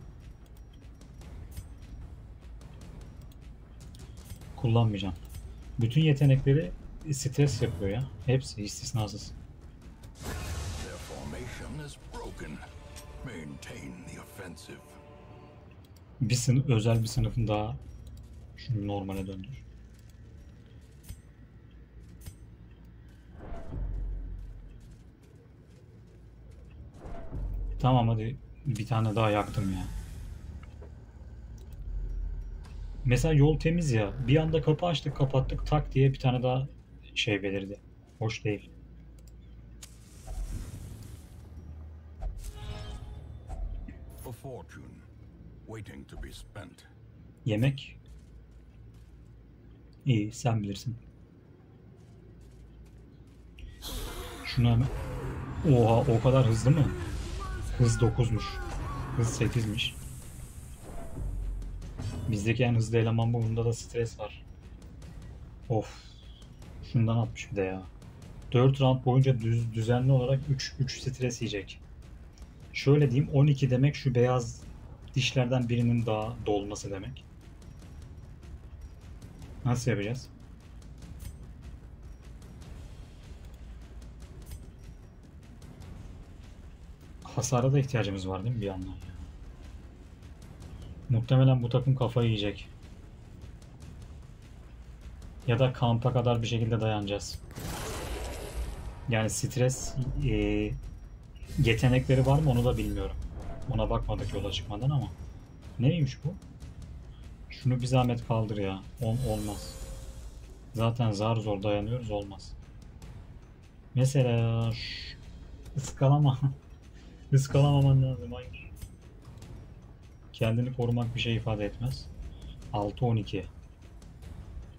kullanmayacağım. Bütün yetenekleri stres yapıyor ya. Hepsi istisnasız. Bir sınıf, özel bir sınıfın daha şunu normale döndür. Tamam hadi bir tane daha yaktım ya. Mesela yol temiz ya. Bir anda kapı açtık kapattık tak diye bir tane daha şey belirdi. Hoş değil. Yemek. İyi, sen bilirsin. Şunu hemen. Oha, o kadar hızlı mı? Hız dokuzmuş. Hız sekizmiş. Bizdeki en hızlı eleman bu. Bunda da stres var. Of. Şundan atmış bir de ya. dört round boyunca düz, düzenli olarak üç, üç stres yiyecek. Şöyle diyeyim, on iki demek şu beyaz dişlerden birinin daha dolması demek. Nasıl yapacağız? Hasara da ihtiyacımız var değil mi bir yandan ya? Muhtemelen bu takım kafayı yiyecek. Ya da kampa kadar bir şekilde dayanacağız. Yani stres e, yetenekleri var mı onu da bilmiyorum. Ona bakmadık yola çıkmadan ama. Neymiş bu? Şunu bir zahmet kaldır ya. Ol, olmaz. Zaten zar zor dayanıyoruz, olmaz. Mesela şş, ıskalama. Iskalamaman lazım, hayır. Kendini korumak bir şey ifade etmez. altı on iki.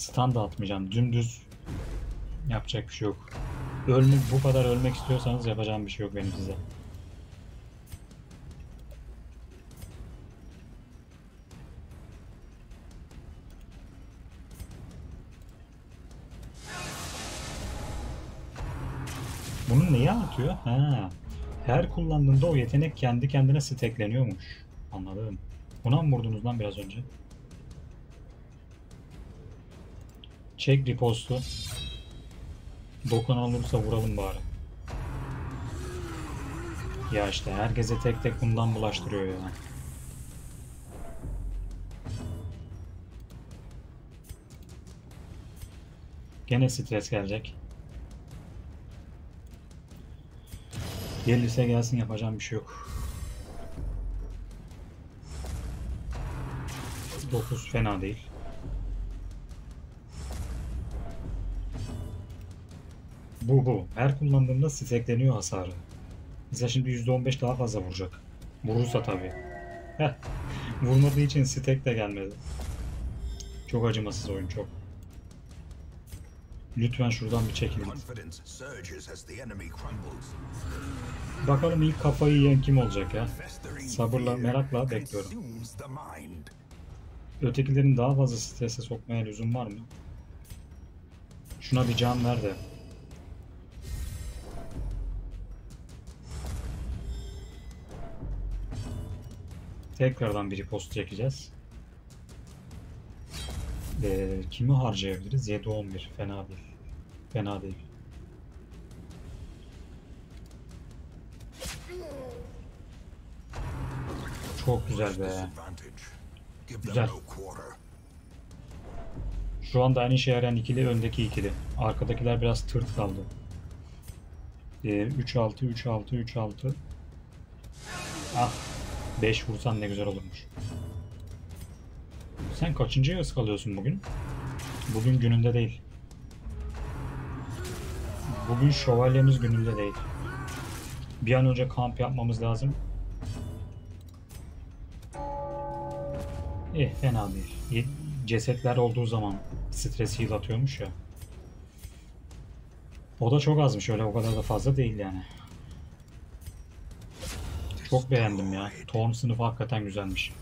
Stun da atmayacağım. Dümdüz yapacak bir şey yok. Ölmek, bu kadar ölmek istiyorsanız yapacağım bir şey yok benim size. Bunu neye atıyor? Ha. Her kullandığında o yetenek kendi kendine stackleniyormuş. Anladım. Buna mı vurdunuz lan biraz önce? Çek ripostu. Dokan olursa vuralım bari. Ya işte herkese tek tek bundan bulaştırıyor ya. Gene stres gelecek. Gelirse gelsin, yapacağım bir şey yok. dokuz fena değil. Bu bu. Her kullandığımda stackleniyor hasarı. Mesela şimdi yüzde on beş daha fazla vuracak. Vurursa tabii. Heh. Vurmadığı için stack de gelmedi. Çok acımasız oyun, çok. Lütfen şuradan bir çekilin. Bakalım ilk kafayı yiyen kim olacak ya? Sabırla, merakla bekliyorum. Ötekilerin daha fazla strese sokmaya lüzum var mı? Şuna bir can ver de. Tekrardan bir post çekeceğiz. Ee, kimi harcayabiliriz? yedi on bir. Fena değil. Fena değil. Çok güzel be. Güzel. Şu anda aynı işe yarayan ikili, öndeki ikili. Arkadakiler biraz tırt kaldı. Ee, üç altı, üç altı, üç altı. Ah. beş vursan ne güzel olurmuş. Sen kaçıncıya ıskalıyorsun bugün? Bugün gününde değil. Bugün şövalyemiz gününde değil. Bir an önce kamp yapmamız lazım. Eh, fena değil. Cesetler olduğu zaman stres heal atıyormuş ya. O da çok azmış, öyle o kadar da fazla değil yani. Çok beğendim ya. Thorn sınıfı hakikaten güzelmiş.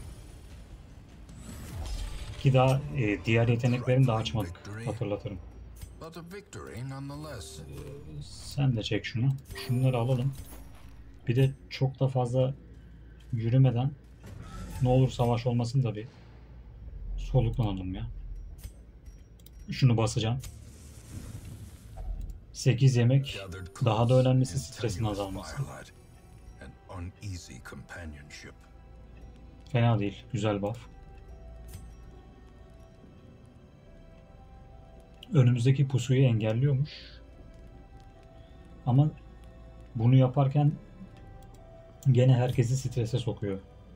Ki daha e, diğer yeteneklerini de açmadık. Hatırlatırım. Sen de çek şunu. Şunları alalım. Bir de çok da fazla yürümeden ne olur savaş olmasın da bir soluklanalım ya. Şunu basacağım. sekiz yemek. Daha da önemlisi stresin azalması. Fena değil. Güzel buff. Önümüzdeki pusuyu engelliyormuş. Ama bunu yaparken gene herkesi strese sokuyor.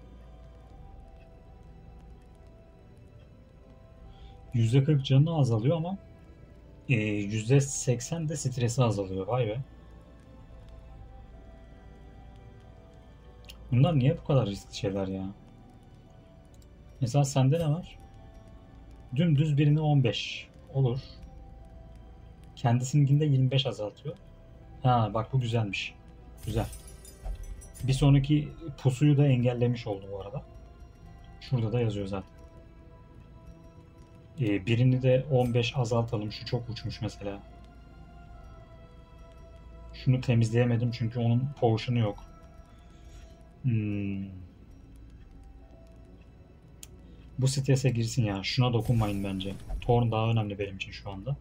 yüzde kırk canı azalıyor ama yüzde seksen de stresi azalıyor. Vay be. Bunlar niye bu kadar riskli şeyler ya? Mesela sende ne var? Dümdüz birini on beş. Olur. Kendisininkinde yirmi beş azaltıyor. Ha bak, bu güzelmiş. Güzel. Bir sonraki pusuyu da engellemiş oldu bu arada. Şurada da yazıyor zaten. Ee, birini de on beş azaltalım. Şu çok uçmuş mesela. Şunu temizleyemedim çünkü onun potion'u yok. Hmm. Bu strese girsin ya. Şuna dokunmayın bence. Thorn daha önemli benim için şu anda.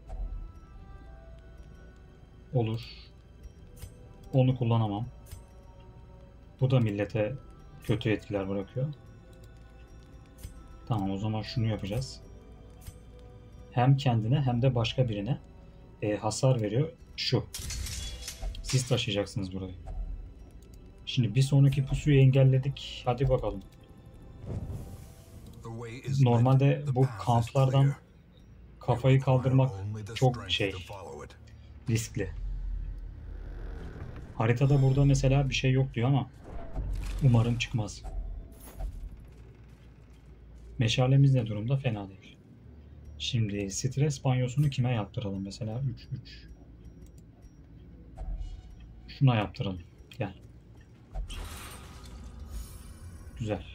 Olur. Onu kullanamam. Bu da millete kötü etkiler bırakıyor. Tamam, o zaman şunu yapacağız. Hem kendine hem de başka birine e, hasar veriyor. Şu. Siz taşıyacaksınız burayı. Şimdi bir sonraki pusuyu engelledik. Hadi bakalım. Normalde bu kamplardan kafayı kaldırmak çok şey riskli. Haritada burada mesela bir şey yok diyor ama umarım çıkmaz. Meşalemiz ne durumda? Fena değil. Şimdi stres banyosunu kime yaptıralım? Mesela üç üç. Şuna yaptıralım. Gel. Güzel.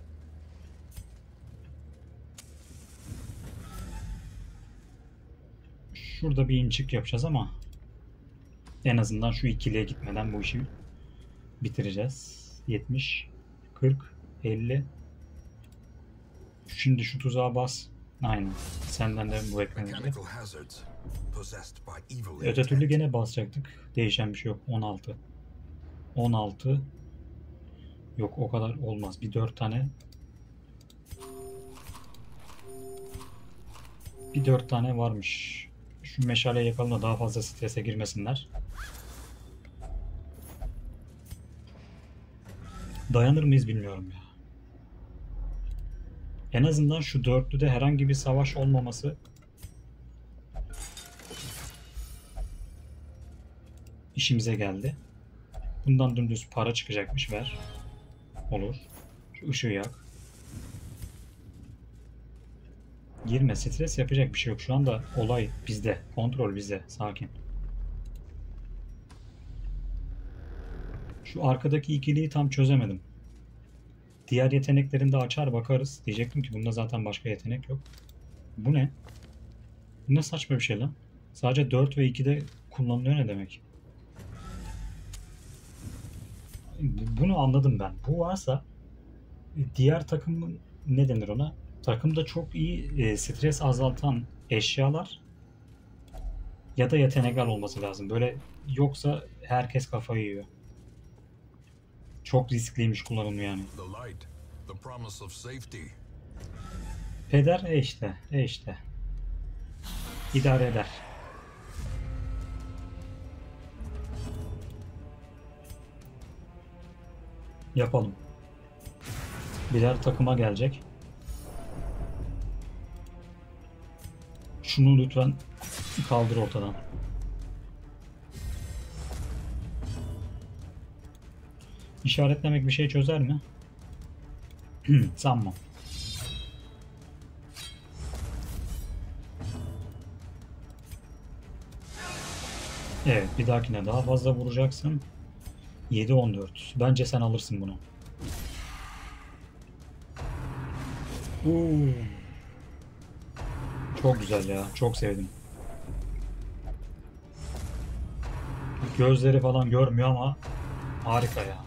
Şurada bir inçik yapacağız ama en azından şu ikiliye gitmeden bu işi bitireceğiz. yetmiş, kırk, elli. Şimdi şu tuzağa bas. Aynen. Senden de bu eklenirdi. Öte türlü gene basacaktık. Değişen bir şey yok. on altı. on altı. Yok o kadar olmaz. Bir dört tane. Bir dört tane varmış. Şu meşaleyi yakalım da daha fazla strese girmesinler. Dayanır mıyız bilmiyorum ya. En azından şu dörtlüde herhangi bir savaş olmaması işimize geldi. Bundan dümdüz para çıkacakmış, ver. Olur. Şu ışığı yak. Girme, stres yapacak bir şey yok. Şu anda olay bizde. Kontrol bizde. Sakin. Şu arkadaki ikiliyi tam çözemedim. Diğer yeteneklerini de açar bakarız. Diyecektim ki bunda zaten başka yetenek yok. Bu ne? Bu ne saçma bir şey lan. Sadece dört ve ikide kullanılıyor ne demek? Bunu anladım ben. Bu varsa diğer takımın ne denir ona? Takımda çok iyi e, stres azaltan eşyalar ya da yetenekler olması lazım. Böyle yoksa herkes kafayı yiyor. Çok riskliymiş kullanımı yani. Peder e işte, e işte. İdare eder. Yapalım. Birer takıma gelecek. Şunu lütfen kaldır ortadan. İşaretlemek bir şey çözer mi? Sanmam. Evet, bir dahakine daha fazla vuracaksın. yedi on dört. Bence sen alırsın bunu. Oo. Çok güzel ya. Çok sevdim. Gözleri falan görmüyor ama harika ya.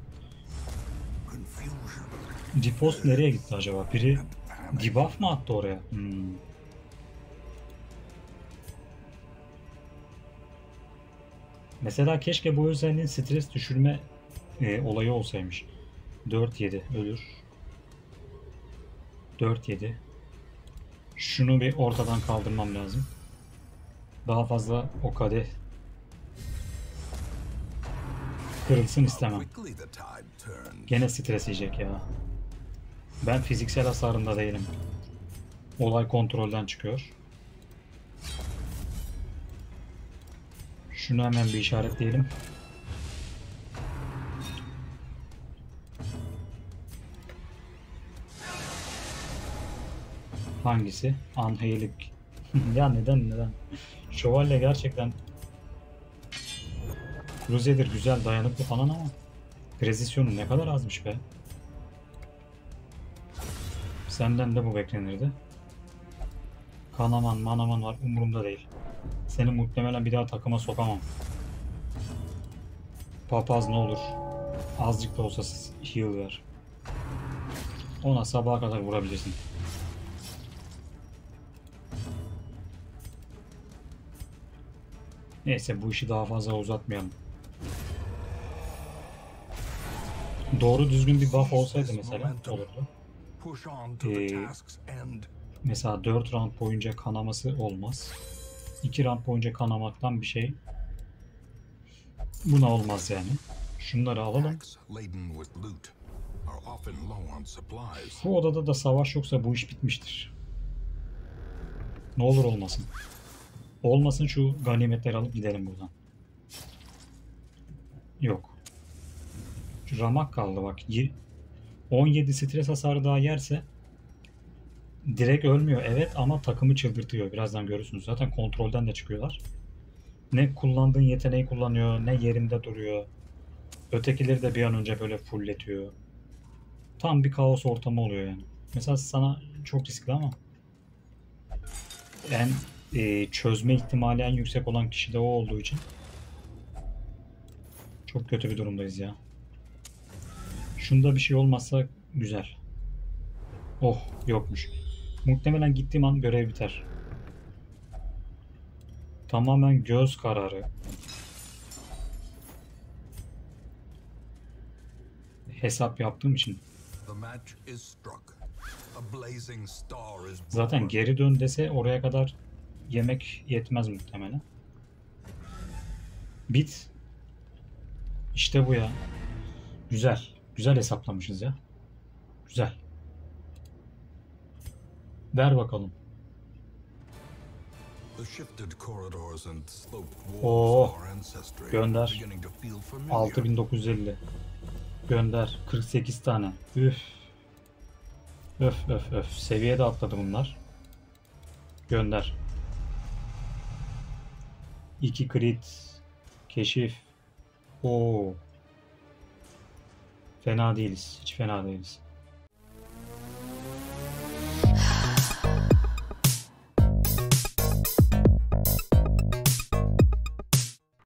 Depost nereye gitti acaba? Biri debuff mı attı oraya? Hmm. Mesela keşke bu özelliğin stres düşürme e, olayı olsaymış. dört yedi ölür. dört yedi. Şunu bir ortadan kaldırmam lazım. Daha fazla o kadeh kırılsın istemem. Gene stres yiyecek ya. Ben fiziksel hasarında değilim. Olay kontrolden çıkıyor. Şunu hemen bir işaretleyelim. Hangisi? Anhelik. Ya neden neden? Şövalye gerçekten Crusader güzel, dayanıklı falan ama prezisyonu ne kadar azmış be. Senden de bu beklenirdi. Kanaman manaman var, umurumda değil. Seni muhtemelen bir daha takıma sokamam. Papaz ne olur. Azıcık da olsa heal ver. Ona sabaha kadar vurabilirsin. Neyse bu işi daha fazla uzatmayalım. Doğru düzgün bir buff olsaydı mesela olurdu. Ee, mesela dört round boyunca kanaması olmaz. iki round boyunca kanamaktan bir şey buna olmaz yani. Şunları alalım. Bu odada da savaş yoksa bu iş bitmiştir. Ne olur olmasın. Olmasın, şu ganimetleri alıp gidelim buradan. Yok. Şu ramak kaldı bak. on yedi stres hasarı daha yerse Direkt ölmüyor evet ama takımı çıldırtıyor. Birazdan görürsünüz. Zaten kontrolden de çıkıyorlar. Ne kullandığın yeteneği kullanıyor, ne yerinde duruyor. Ötekileri de bir an önce böyle fulletiyor. Tam bir kaos ortamı oluyor yani. Mesela sana çok riskli ama en e, çözme ihtimali en yüksek olan kişi de o olduğu için çok kötü bir durumdayız ya. Şunda bir şey olmazsa güzel. Oh yokmuş. Muhtemelen gittiğim an görev biter. Tamamen göz kararı. Hesap yaptığım için. Zaten geri dön dese oraya kadar yemek yetmez muhtemelen. Bit. İşte bu ya. Güzel. Güzel hesaplamışız ya. Güzel. Ver bakalım. Oo. Gönder. altı bin dokuz yüz elli. Gönder. kırk sekiz tane. Üf. Öf öf öf. Seviye de atladı bunlar. Gönder. iki crit. Keşif. Oo. Fena değiliz. Hiç fena değiliz.